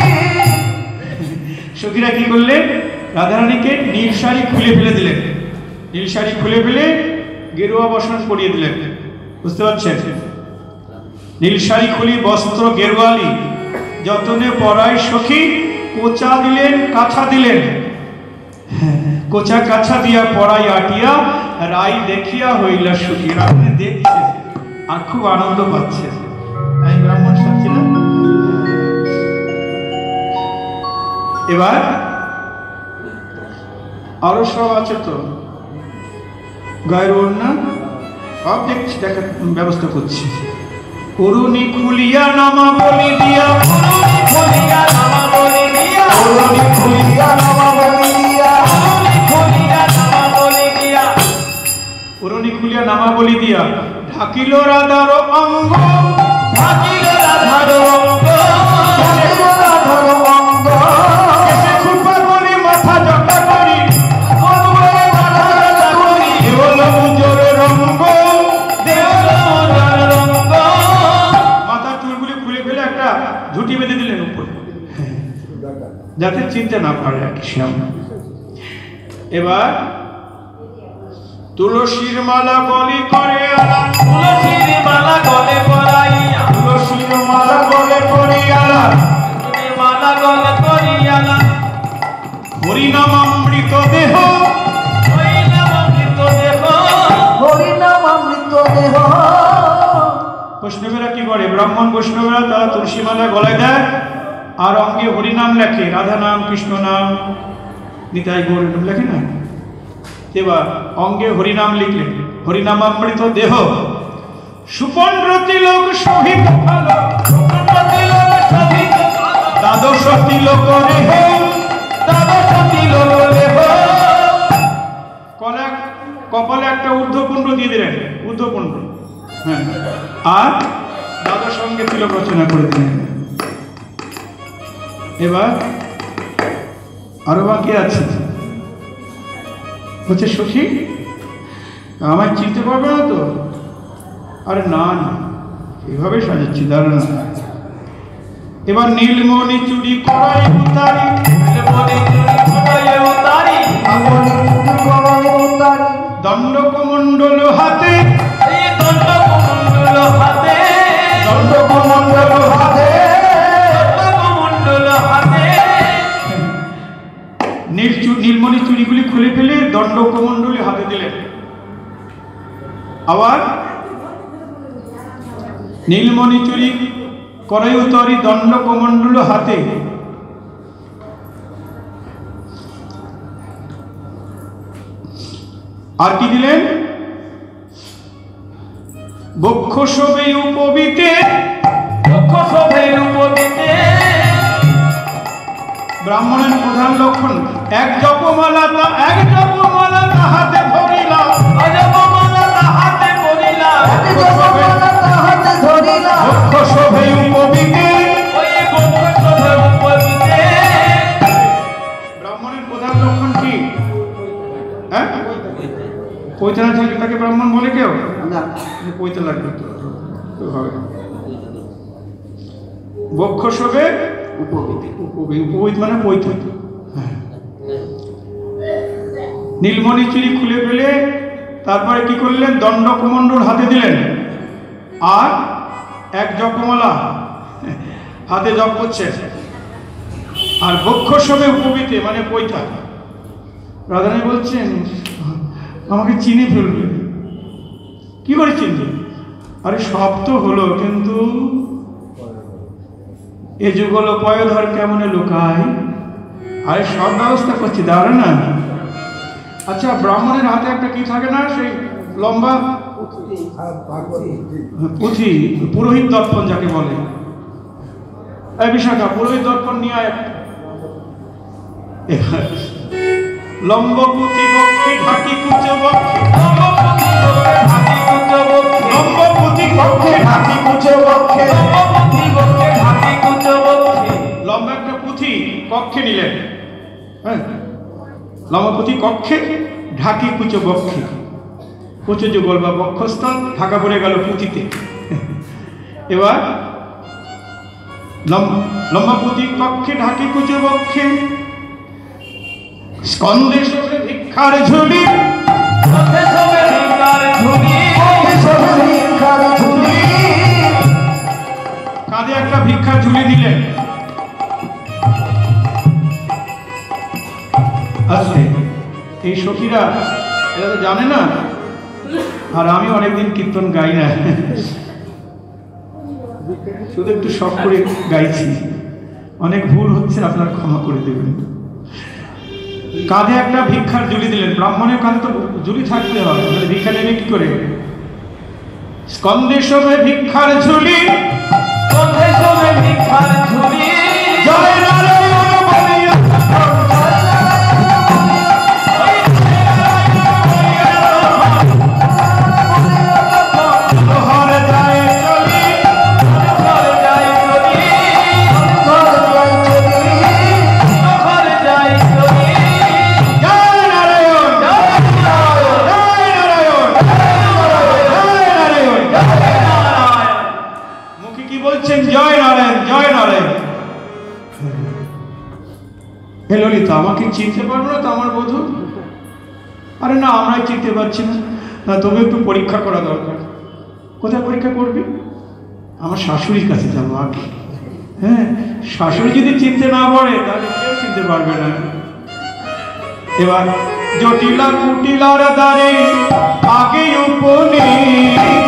সখীরা কি করলেন? রাধারানীকে নীল শাড়ি খুলে ফেলে দিলেন, নীল শাড়ি খুলে ফেলে গেরুয়া বসন পরিয়ে দিলেন। বুঝতে পারছেন? নীল শাড়ি খুলি বস্ত্র গেরুয়ালি, যতনে পরায় সখী, কোচা দিলেন কাছা দিলেন, কোচা কাছা দিয়া পরাই আটিয়া, রাই দেখিয়া হইলা সুখী। রাধারানী দেখছে আর খুব আনন্দ পাচ্ছে। আমি ব্রাহ্মণ সাজছিলাম। এবার আরো সব আছে তো, গায়ের ওড়না সব দেখছি, দেখা ব্যবস্থা করছি। অরুণী খুলিয়া নামা বলি দিয়া, অরুণী খুলিয়া নামা বলি দিয়া, অরুণী খুলিয়া নামা বলি দিয়া, অরুণী খুলিয়া নামা বলি দিয়া, অরুণী খুলিয়া নামা বলি দিয়া, ঢাকিল রাধার অঙ্গ, ঢাকিল রাধার অঙ্গ, ঢাকিল রাধার অঙ্গ, কেশে খোপা করি মাথা জটা করি, অঙ্গে মাথা জটা করি, দেওল মুজোর রঙ্গ, দেওল মোজার রঙ্গ, মাথার চুলগুলি খুলে ফেলে একটা ঝুঁটি বেঁধে দিলেন উপরে, যাতে চিনতে না পারে আর কি। এবার তুলসীর মালা গলি করে আলা, তুলসীর মালা গলে পরাইয়া, তুলসীর মালা গলে করে আলা, তুলসীর মালা গলে করিয়ালা, হরিনাম অমৃত দেহ, হইলাম অমৃত দেহ, হরিনাম অমৃত দেহ। বৈষ্ণবেরা কি করে? ব্রাহ্মণ বৈষ্ণবেরা তারা তুলসী মালা গলায় দেয় আর অঙ্গে হরিনাম লেখে, রাধা নাম, কৃষ্ণ নাম, নিতাই গৌর এরকম লেখে না? এবার অঙ্গে হরিনাম লিখলেন, হরিনাম অমৃত দেহ, সুপন্দ্র তিলক সহিত ভালো, তিলক সহিত দ্বাদশ তিলক রেহ, দ্বাদশ তিলক লেহ, কলা কপালে একটা ঊর্ধ্বপুণ্ড দিয়ে দিলেন, ঊর্ধ্বপুণ্ড, হ্যাঁ, আর দ্বাদশ অঙ্গে তিলক রচনা করে দিলেন। এবার আরো বাকি আছে, বলছে সখী আমায় চিনতে পারবে না তো? আরে না না, এইভাবে সাজাচ্ছি, দাঁড়ানো। এবার নীলমণি চুরি করাই উতারি, নীলমণি চুরি করাই উতারি, আমনি চুরি করায় উতারি, দণ্ডকমণ্ডল হাতে, এই দণ্ডকমণ্ডল হাতে, দণ্ডকমণ্ডল হাতে, দণ্ডকমণ্ডল হাতে, নীল চু- নীলমণি চুরিগুলি খুলে ফেলে দণ্ডকমণ্ডলী হাতে দিলেন। আবার নীলমণি চুরি করাই উতারি, দণ্ডকমণ্ডল হাতে, আর কি দিলেন? বক্ষ শোভে উপবিতে, বক্ষ শোভে উপবিতে, ব্রাহ্মণের প্রধান লক্ষণ এক জপমালা, তা এক জপমালা তাহাতে ধরিলা, অজপমালা তাহাতে পড়িলা, জপমালা তাহাতে ধরিলা, বক্ষ শোভে উপবিতে। ওই বক্ষ শোভে উপবিতে, ব্রাহ্মণের প্রধান লক্ষণ কি? হ্যাঁ, পৈতা না থাকলে তাকে ব্রাহ্মণ বলে কেউ? না পৈতা লাগবে তো, তো হবে না। বক্ষ শোভে উপবীতে। উপবীত মানে পৈত। নীলমণি চুরি খুলে ফেলে তারপরে কি করলেন, দণ্ড কমণ্ডল হাতে দিলেন, আর এক জপমালা হাতে জপ করছে, আর বক্ষ শোভে উপবীতে মানে পৈতা। রাধারানী বলছেন আমাকে চিনে ফেলবে। কি করে চিনবে? আরে সব তো হলো, কিন্তু এ যুগল পয়ধর কেমনে লুকায়, আরে সব ব্যবস্থা করছি, দাঁড়া না। আচ্ছা, ব্রাহ্মণের হাতে একটা কি থাকে না, সেই লম্বা পুঁথি, পুরোহিত দর্পণ যাকে বলে। এই বিশাখা, পুরোহিত দর্পণ নিয়ে আয়। লম্ব পুঁথি বক্ষে ঢাকি কুচ বক্ষে, লম্ব পুঁথি বক্ষে ঢাকি কুচ বক্ষে, লম্বা একটা পুঁথি কক্ষে নিলেন। হ্যাঁ, লম্বা পুঁথি কক্ষে, ঢাকি কুচ বক্ষে, কুচ যুগল বা বক্ষস্থল ঢাকা পড়ে গেল পুঁথিতে। এবার লম্বা পুঁথি কক্ষে, ঢাকি কুচ বক্ষে, স্কন্ধে শোভে ভিক্ষার ঝুলি, কাঁধে একটা ভিক্ষার ঝুলি দিলেন। আচ্ছা, এই সখীরা এরা তো জানে না, আর আমি অনেকদিন কীর্তন গাই না, শুধু একটু শখ করে গাইছি, অনেক ভুল হচ্ছে, আপনার ক্ষমা করে দেবেন। কাঁধে একটা ভিক্ষার ঝুলি দিলেন। ব্রাহ্মণের কাঁধে তো ঝুলি থাকতে হয়, ভিক্ষা নেবে কি করে? স্কন্ধে শোভে ভিক্ষার ঝুলি, স্কন্ধে শোভে ভিক্ষার ঝুলি, জয় নারায়ণ বলিয়া জয় নারায়ণ, জয় নারায়ণ। হে ললিতা, আমাকে চিনতে পারবো না তো আমার বধূ? আরে না, আমরাই চিনতে পারছি না। না, তবে একটু পরীক্ষা করা দরকার। কোথায় পরীক্ষা করবি? আমার শাশুড়ির কাছে যাবো আগে। হ্যাঁ, শাশুড়ি যদি চিনতে না পারে তাহলে কেউ চিনতে পারবে না। এবার জটিলা কুটিলার দ্বারে আগে উপনীত,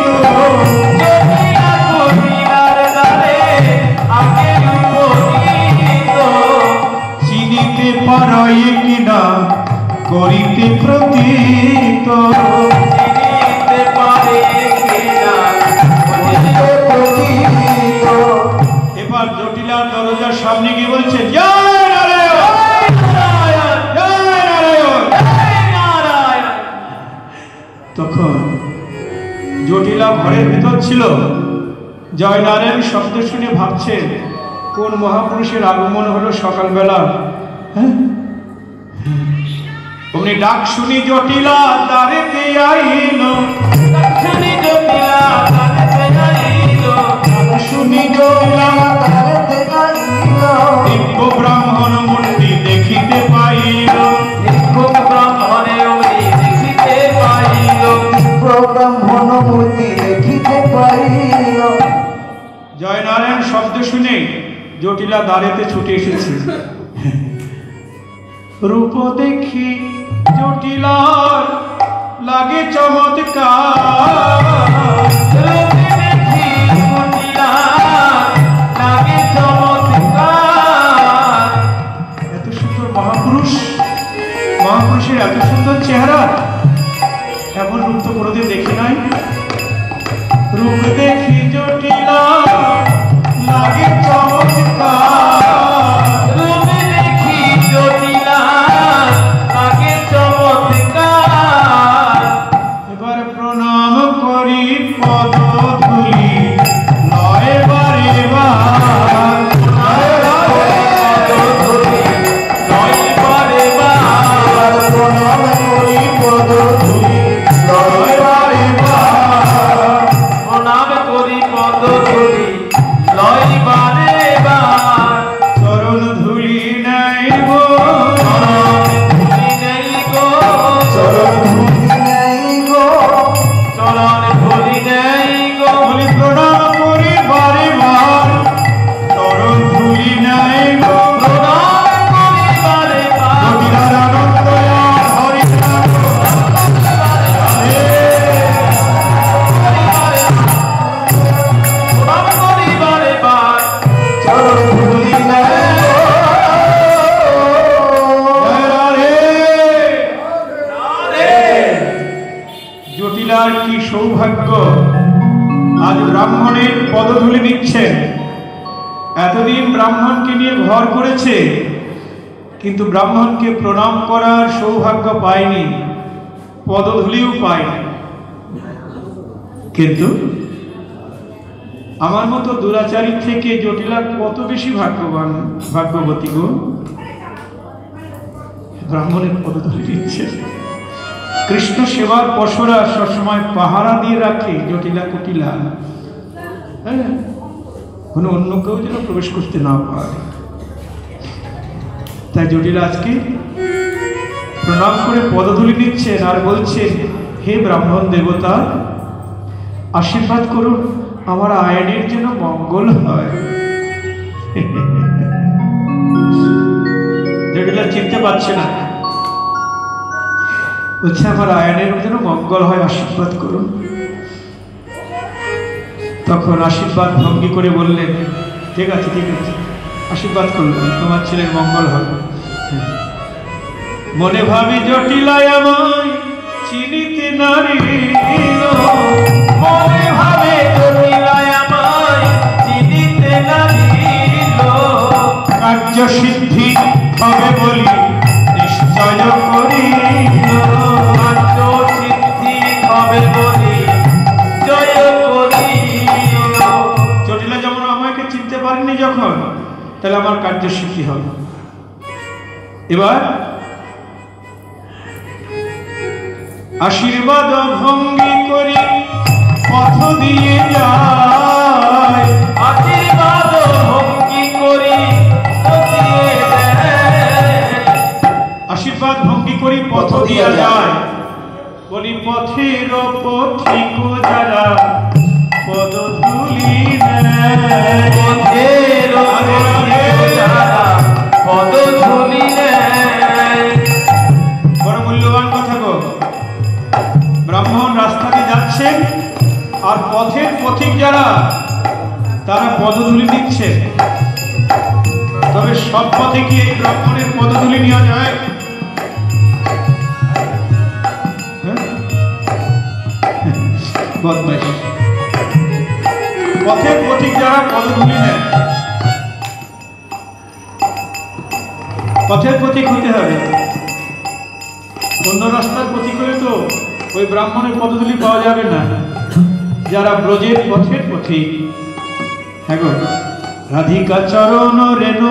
চিনিতে পারয় কিনা করিতে প্রতীত, চিনিতে পারে কিনা করিতে প্রতীত। এবার জটিলার দরজার সামনে গিয়ে বলছে জয় নারায়ণ, জয় নারায়ণ, জয় নারায়ণ। তখন জটিলা ঘরের ভিতর ছিল। জয় নারায়ণ শব্দ শুনে ভাবছে কোন মহাপুরুষের আগমন হলো সকালবেলা। হ্যাঁ, অমনি ডাক শুনি জটিলা দ্বারেতে আইল, শুনি জটিলা দ্বারেতে আইল, শুনি জটিলা দ্বারেতে আইল, দিব্য ব্রাহ্মণ মূর্তি দেখিতে পাইল, দিব্য ব্রাহ্মণে ওই দেখিতে পাইল, ব্রাহ্মণ মূর্তি দেখিতে পাইল। জয় নারায়ণ শব্দ শুনে জটিলা দ্বারেতে ছুটে এসেছে। রূপ দেখি জটিলার লাগে চমৎকার, দেখি জটিলা লাগে চমৎকার। এত সুন্দর মহাপুরুষ, মহাপুরুষের এত সুন্দর চেহারা, এমন রূপ তো কোনোদিন দেখি নাই। রূপ দেখি জটিলা লাগে চমৎকার, রূপ দেখি জটিলা লাগে চমৎকার। এবার প্রণাম করি পদ ধুলি নয় বারে বার, নয় বারে বার, প্রণাম করি পদ ধুলি নয় বারে বার। প্রণাম করি পদ জটিলার কি সৌভাগ্য, আজ ব্রাহ্মণের পদধূলি নিচ্ছেন। এতদিন ব্রাহ্মণকে নিয়ে ঘর করেছে, কিন্তু ব্রাহ্মণকে প্রণাম করার সৌভাগ্য পায়নি, পদধূলিও পায়নি। কিন্তু আমার মতো দুরাচারী থেকে জটিলা কত বেশি ভাগ্যবান, ভাগ্যবতী গো, ব্রাহ্মণের পদধূলি দিচ্ছে। কৃষ্ণ সেবার পশরা সবসময় পাহারা দিয়ে রাখে জটিলা কুটিলা, হ্যাঁ, কোনো অন্য কেউ যেন প্রবেশ করতে না পারে। তাই জটিলা আজকে প্রণাম করে পদধূলি নিচ্ছেন আর বলছেন, হে ব্রাহ্মণ দেবতা, আশীর্বাদ করুন আমার আয়নের যেন মঙ্গল হয়। জটিলা চিনতে পারছে না, বলছে আমার আয়নের যেন মঙ্গল হয়, আশীর্বাদ করুন। তখন আশীর্বাদ ভঙ্গি করে বললেন, ঠিক আছে ঠিক আছে, আশীর্বাদ করলেন, তোমার ছেলের মঙ্গল হবে। মনে ভাবি জটিলায় আমায় চিনিতে নারী, মনে ভাবে জটিলায় আমায় চিনিতে নারিল, কার্য সিদ্ধি হবে বলি নিশ্চয় করিল, কার্য সিদ্ধি হবে বলি জয় করিল। জটিলা যেমন আমাকে চিনতে পারেনি যখন, তাহলে আমার কার্য সিদ্ধি হবে। এবার আশীর্বাদ ভঙ্গি করি পথ দিয়ে যায়, আশীর্বাদ ভঙ্গি করি দিয়ে দেয়, আশীর্বাদ ভঙ্গি করি পথ দিয়া যায়, বলি পথের পথিক যারা পদধূলি নেয়, পথের পথিক যারা পদধূলি নেয়। বড় মূল্যবান কথা গো, ব্রাহ্মণ রাস্তাতে যাচ্ছেন আর পথের পথিক যারা তারা পদধূলি নিচ্ছে। তবে সব পথে কি এই ব্রাহ্মণের পদধূলি নেওয়া যায়? হ্যাঁ? বদমাইশ। পথের পথিক যারা পদধূলি নেয়, পথের পথিক হতে হবে। অন্য রাস্তার পথিক হলে তো ওই ব্রাহ্মণের পদধূলি পাওয়া যাবে না। যারা ব্রজের পথের পথিক, হ্যাঁ গো, রাধিকা চরণ রেণু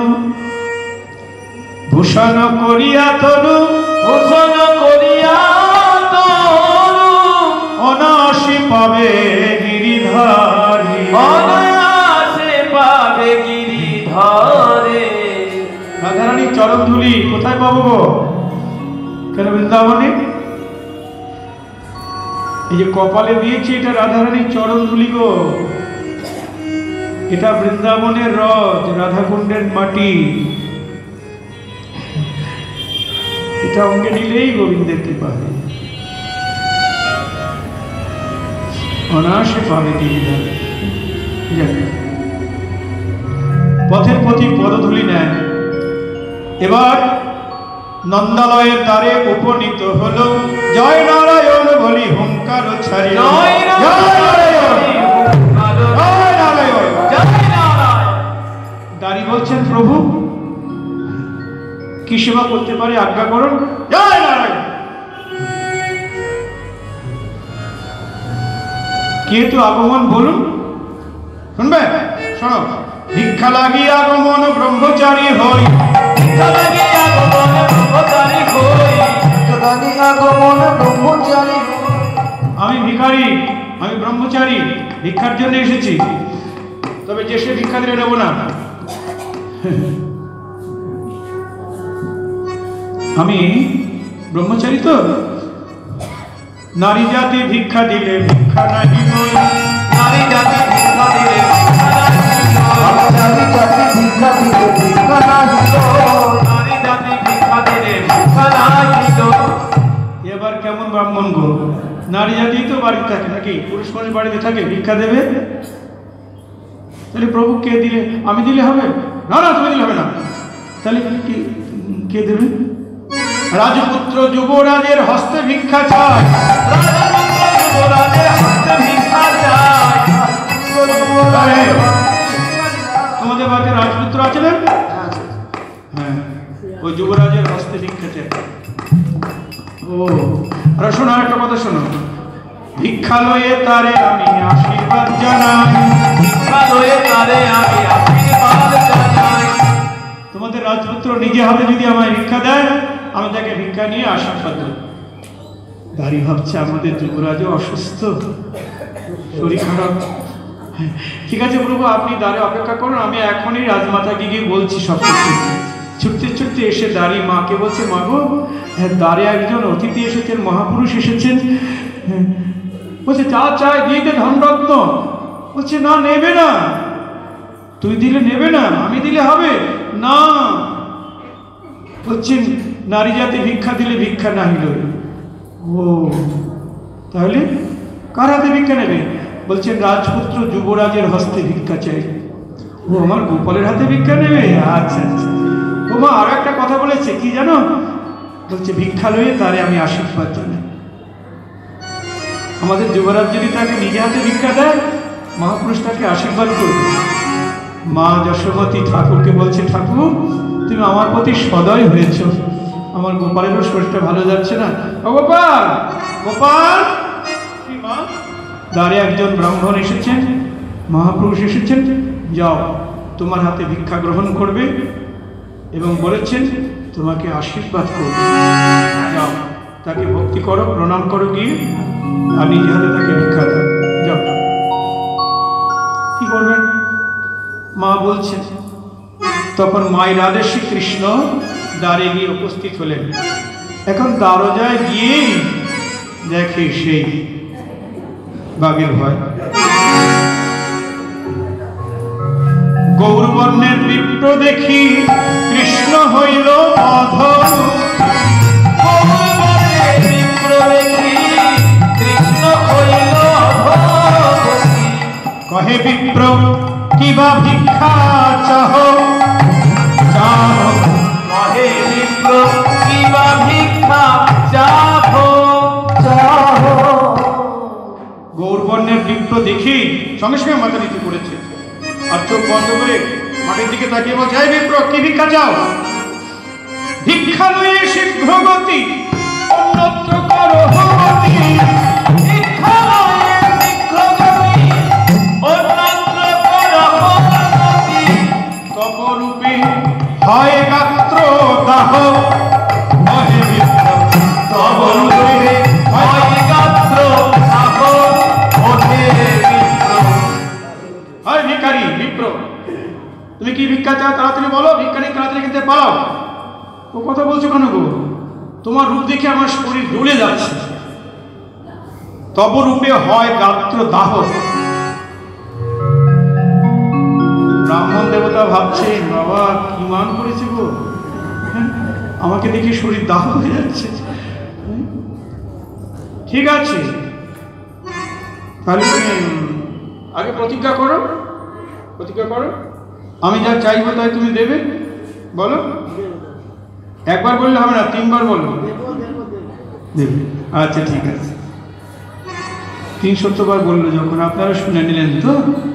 ভূষণ করিয়া তনু, ভূষণ করিয়া তনু, অনাসি পাবে গিরিধারী, অনায়াসে পাবে গিরিধারে। রাধারানীর চরণ ধুলি কোথায় পাবো গো? কেন বৃন্দাবনে? এই যে কপালে দিয়েছি, এটা রাধারানীর চরণ ধুলি গো। এটা বৃন্দাবনের রথ, রাধাকুণ্ডের মাটি। এটা অঙ্গে নিলেই গোবিন্দের কৃপা হয়, অনায়াসে পাবে গিরিধার। পথের পথিক পদধূলি নেয়। এবার নন্দালয়ের দ্বারে উপনীত হলো, জয় নারায়ণ বলি হুঙ্কার ছাড়ি, জয় নারায়ণ, জয় নারায়ণ। জয় নারায়ণ। দাঁড়ি বলছেন, প্রভু কি সেবা করতে পারে আজ্ঞা করুন। জয় নারায়ণ। কে তো আগমন বলুন, শুনবে? শোনো, ভিক্ষা লাগি আগমন ব্রহ্মচারী হই, ভিক্ষা লাগি আগমন ব্রহ্মচারী হই, জগানি আগমন ব্রহ্মচারী। আমি ভিখারি, আমি ব্রহ্মচারী, ভিক্ষার জন্য এসেছি। তবে যে সে ভিক্ষা দিলে নেব না। আমি ব্রহ্মচারী তো, নারী জাতি ভিক্ষা দিলে ভিক্ষা নাহি হই, নারী জাতি ভিক্ষা দিলে ভিক্ষা নাহি হই, জাতি জাতি ভিক্ষা দিলে ভিক্ষা নাহি হই। নারী জাতি ভিক্ষা দিলে ভিক্ষা নাহি হই। এবার কেমন ব্রাহ্মণ গো, নারী জাতি তো বাড়িতে থাকে নাকি, পুরুষ মানুষ বাড়িতে থাকে, ভিক্ষা দেবে? তাহলে প্রভু কে দিলে? আমি দিলে হবে না? না, তুমি দিলে হবে না। তাহলে কি কে দেবে? রাজপুত্র যুবরাজের হস্তে ভিক্ষা চায়, রাজপুত্র তোমাদের বাড়িতে রাজপুত্র আছে না? হ্যাঁ, ওই যুবরাজের হস্তে ভিক্ষা চাই। ও আর শোনো, একটা কথা শোনো, ভিক্ষা লয়ে তারে আমি আশীর্বাদ জানাই, ভিক্ষা লয়ে তারে আমি আশীর্বাদ জানাই। তোমাদের রাজপুত্র নিজে হাতে যদি আমায় ভিক্ষা দেয়, আমি তাকে ভিক্ষা নিয়ে আশীর্বাদ দেব। দাঁড়ি ভাবছে আমাদের যুবরাজও অসুস্থ, শরীর খারাপ। ঠিক আছে প্রভু, আপনি দ্বারে অপেক্ষা করুন, আমি এখনই রাজমাতাকে গিয়ে বলছি সব কিছু। ছুটতে ছুটতে এসে দাঁড়ি মাকে বলছে, মা গো, হ্যাঁ দ্বারে একজন অতিথি এসেছেন, মহাপুরুষ এসেছেন। বলছে যা চায় দিয়ে দে ধনরত্ন। বলছে না, নেবে না। তুই দিলে নেবে না, আমি দিলে হবে না। বলছেন নারী জাতি ভিক্ষা দিলে ভিক্ষা না হইল। ও তাহলে কার হাতে ভিক্ষা নেবে? বলছেন রাজপুত্র যুবরাজের হস্তে ভিক্ষা চাই। ও আমার গোপালের হাতে ভিক্ষা নেবে? আচ্ছা আচ্ছা। ও মা আরো একটা কথা বলেছে, কি জানো? বলছে ভিক্ষা লয়ে তারে আমি আশীর্বাদ জানাই। আমাদের যুবরাজ যদি তাকে নিজে হাতে ভিক্ষা দেয়, মহাপুরুষ তাকে আশীর্বাদ করবে। মা যশোমতী ঠাকুরকে বলছে, ঠাকুর তুমি আমার প্রতি সদয় হয়েছ, আমার গোপালেরও শরীরটা ভালো যাচ্ছে না। ও গোপাল, গোপাল। মা দ্বারে একজন ব্রাহ্মণ এসেছেন, মহাপুরুষ এসেছেন, যাও তোমার হাতে ভিক্ষা গ্রহণ করবে এবং বলেছেন তোমাকে আশীর্বাদ করবে। যাও তাকে ভক্তি করো, প্রণাম করো গিয়ে, আর নিজে হাতে তাকে ভিক্ষা দাও। যাও। কি করবেন? মা বলছেন। তখন মায়ের আদেশে কৃষ্ণ দ্বারে গিয়ে উপস্থিত হলেন। এখন দরজায় গিয়ে দেখে সেই বাঘের ভয়। গৌরবর্ণের বিপ্র দেখি কৃষ্ণ হইল অধম। গৌরবর্ণের বিপ্র দেখি কৃষ্ণ হইল অধম। কহে বিপ্র কিবা ভিক্ষা চাহ, চাহ। কহে বিপ্র কিবা ভিক্ষা চাহ, চাহ। গৌরবর্ণের বিপ্র দেখি সঙ্গে সঙ্গে মাথা নিচু করেছে আর চোখ বন্ধ করে মাটির দিকে তাকিয়ে বলছে, এই বিপ্র কি ভিক্ষা চাও? ভিক্ষা লয়ে শীঘ্র গতি অন্যত্র করো গতি। ভিক্ষা লয়ে শীঘ্র গতি অন্যত্র করো গতি। তপরূপে হয় গাত্র দাহ, কহে বিপ্র তপরূপে হয় গাত্র দাহ, ওঠে বিপ্র। হয় ভিখারি বিপ্র, তুমি কি ভিক্ষা চাও তাড়াতাড়ি বলো, ভিক্ষারি তাড়াতাড়ি খেতে পাও। ও কথা বলছো কেন গো? তোমার রূপ দেখে আমার শরীর জ্বলে যাচ্ছে। তব রূপে হয় গাত্র দাহ। ব্রাহ্মণ দেবতা ভাবছে, বাবা কি মান করেছে গো, হ্যাঁ? আমাকে দেখে শরীর দাহ হয়ে যাচ্ছে। হ্যাঁ? ঠিক আছে, তাহলে তুমি আগে প্রতিজ্ঞা করো, প্রতিজ্ঞা করো, আমি যা চাইবো তাই তুমি দেবে। বলো, একবার বললে হবে না, তিনবার বলো। দেবে, আচ্ছা ঠিক আছে। তিন সত্যবার বললো যখন, আপনারা শুনে নিলেন তো?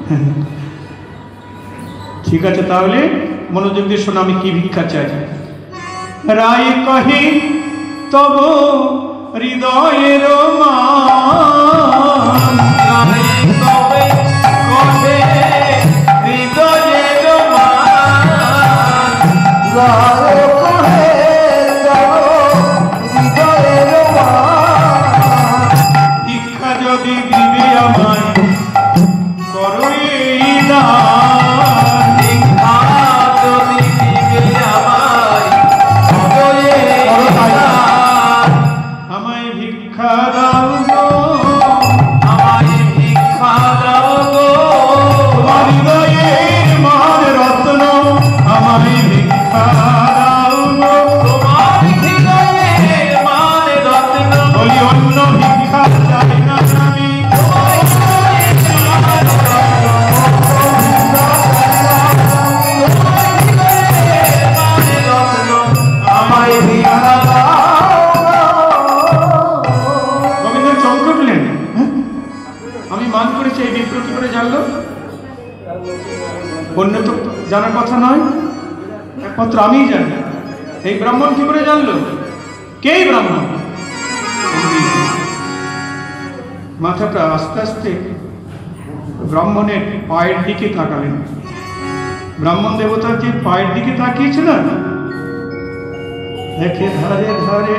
ঠিক আছে, তাহলে মনোযোগ দিয়ে শোনো আমি কি ভিক্ষা চাই। রায় কহি তব হৃদয়ের মান, তবে কহে হৃদয়ের মান। রায় কহে তব হৃদয়ের মান। ভিক্ষা যদি দিবে আমায় করো এই দান। ভিক্ষা যদি দিবে আমায় করো এই দান। আমায় ভিক্ষা দাও গো, আমায় ভিক্ষা দাও গো। তোমার হৃদয়ের মান রত্ন, আমায় ভিক্ষা দাও গো। তোমার হৃদয়ের মান রত্ন, বলি অন্য ভিক্ষা চাই না আমি। আমায় ভিক্ষা দাও। রবীন্দ্র চমকে উঠলেন, হ্যাঁ? আমি মান করেছি, এই বিপ্র কি করে জানলো? অন্য তো জানার কথা নয়, একমাত্র আমিই জানি। এই ব্রাহ্মণ কি করে জানলো? কেই ব্রাহ্মণ? মাথাটা আস্তে আস্তে ব্রাহ্মণের পায়ের দিকে তাকালেন। ব্রাহ্মণ দেবতা যে পায়ের দিকে তাকিয়েছিলেন, দেখে ধারে ধারে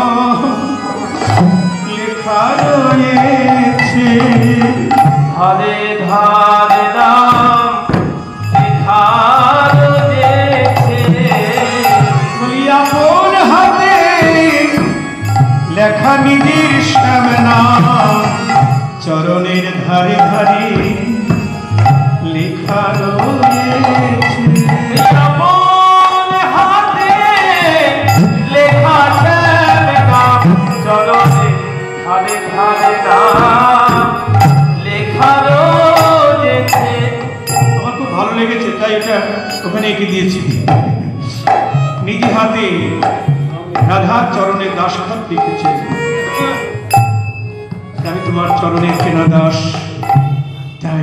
লেখা রয়েছে, ধারে ধারে নাম লেখা রয়েছে। বলিয়া কোন হাতে লেখা নিজের সামনা, চরণের ধারে ধারে লেখা রয়েছে। এমন হাতে লেখা শ্যামনা, চরণে ধারে ধারে নাম লেখা রয়েছে। আমার খুব ভালো লেগেছে, তাই এটা ওখানে এঁকে দিয়েছি। নিজে হাতে রাধার চরণের দাসখাত লিখেছে, আমি তোমার চরণের কেনা দাস। তাই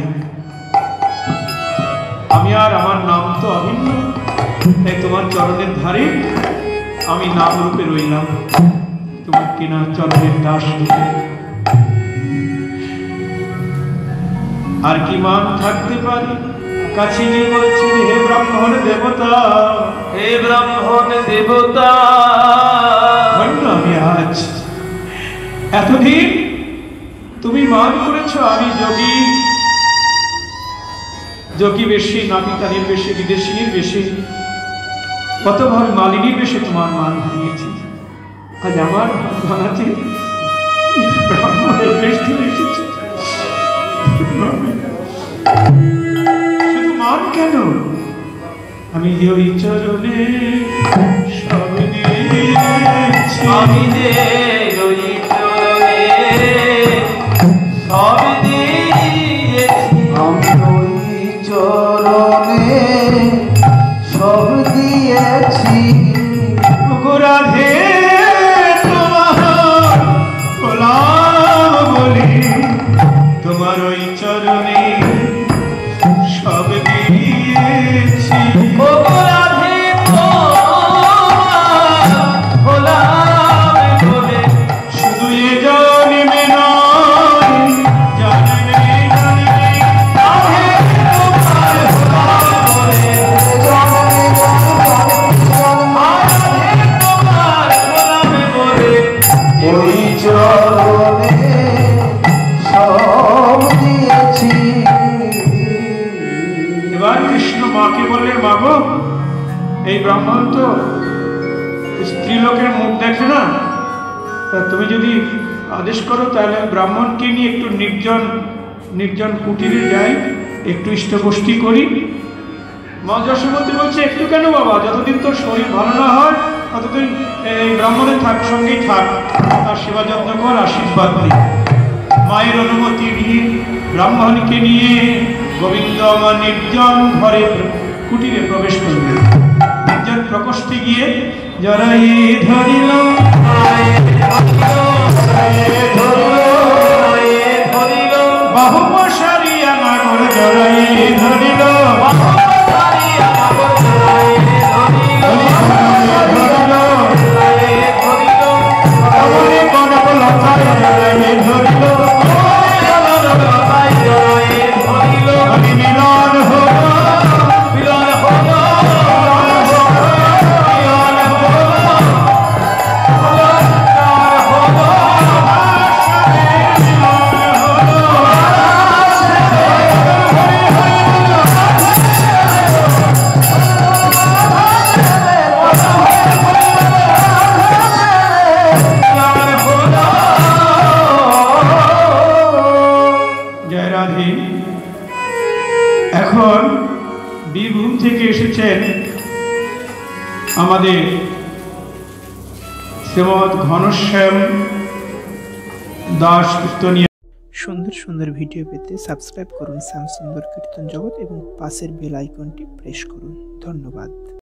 আমি আর আমার নাম তো অভিন্ন, তাই তোমার চরণের ধারে আমি নাম রূপে রইলাম, তোমার কেনা চরণের দাস রূপে। আর কি মান থাকতে পারে? কাছে গিয়ে বলছেন, হে ব্রাহ্মণ দেবতা, হে ব্রাহ্মণ দেবতা, ধন্য আমি আজ। এতদিন তুমি মান করেছ আমি যোগী, যোগী বেশি, নাপিতানির বেশি, বিদেশিনীর বেশি, কতভাবে মালিনীর বেশি তোমার মান হারিয়েছি। আজ আমার ভাঙাতে ব্রাহ্মণের বেশ ধরে এসেছে। শুধু মান কেন, আমি যে ওই চরণে সব দিয়েছি, আমি যে ওই চরণে সব দিয়েছি। আমি ওই চরণে সব দিয়েছি। রাধে তোমার গোলাম বলি, তোমার ওই চরণে সব দিয়েছি। ও রাধে তোমার গোলাম বলে, শুধু এ জন্মে নয়, জন্মে জন্মে রাধে তোমার গোলাম বলে, রাধে তোমার গোলাম বলে, ওই চরণে সব দিয়েছি। এবার কৃষ্ণ মাকে বললেন, মা গো, এই ব্রাহ্মণ তো স্ত্রীলোকের মুখ দেখে না, তা তুমি যদি আদেশ করো তাহলে ব্রাহ্মণকে নিয়ে একটু নির্জন নির্জন কুটিরে যাই, একটু ইষ্টগোষ্ঠী করি। মা যশোমতী বলছে, একটু কেন বাবা, যতদিন তোর শরীর ভালো না হয় ততদিন এই ব্রাহ্মণের থাক, সঙ্গেই থাক, তার সেবা যত্ন কর, আশীর্বাদ দিই। মায়ের অনুমতি নিয়ে ব্রাহ্মণকে নিয়ে গোবিন্দ আমার নির্জন ঘরে কুটিরে প্রবেশ করলেন। নির্জন প্রকোষ্ঠে গিয়ে জড়াই ধরিল, বাহু মশারিয়া নাগর জড়াই ধরিল, এখন বীরভূম থেকে এসেছেন আমাদের শ্রীমৎ ঘনশ্যাম দাস কীর্তনিয়া। সুন্দর সুন্দর ভিডিও পেতে সাবস্ক্রাইব করুন শ্যাম সুন্দর কীর্তন জগৎ এবং পাশের বেল আইকনটি প্রেস করুন। ধন্যবাদ।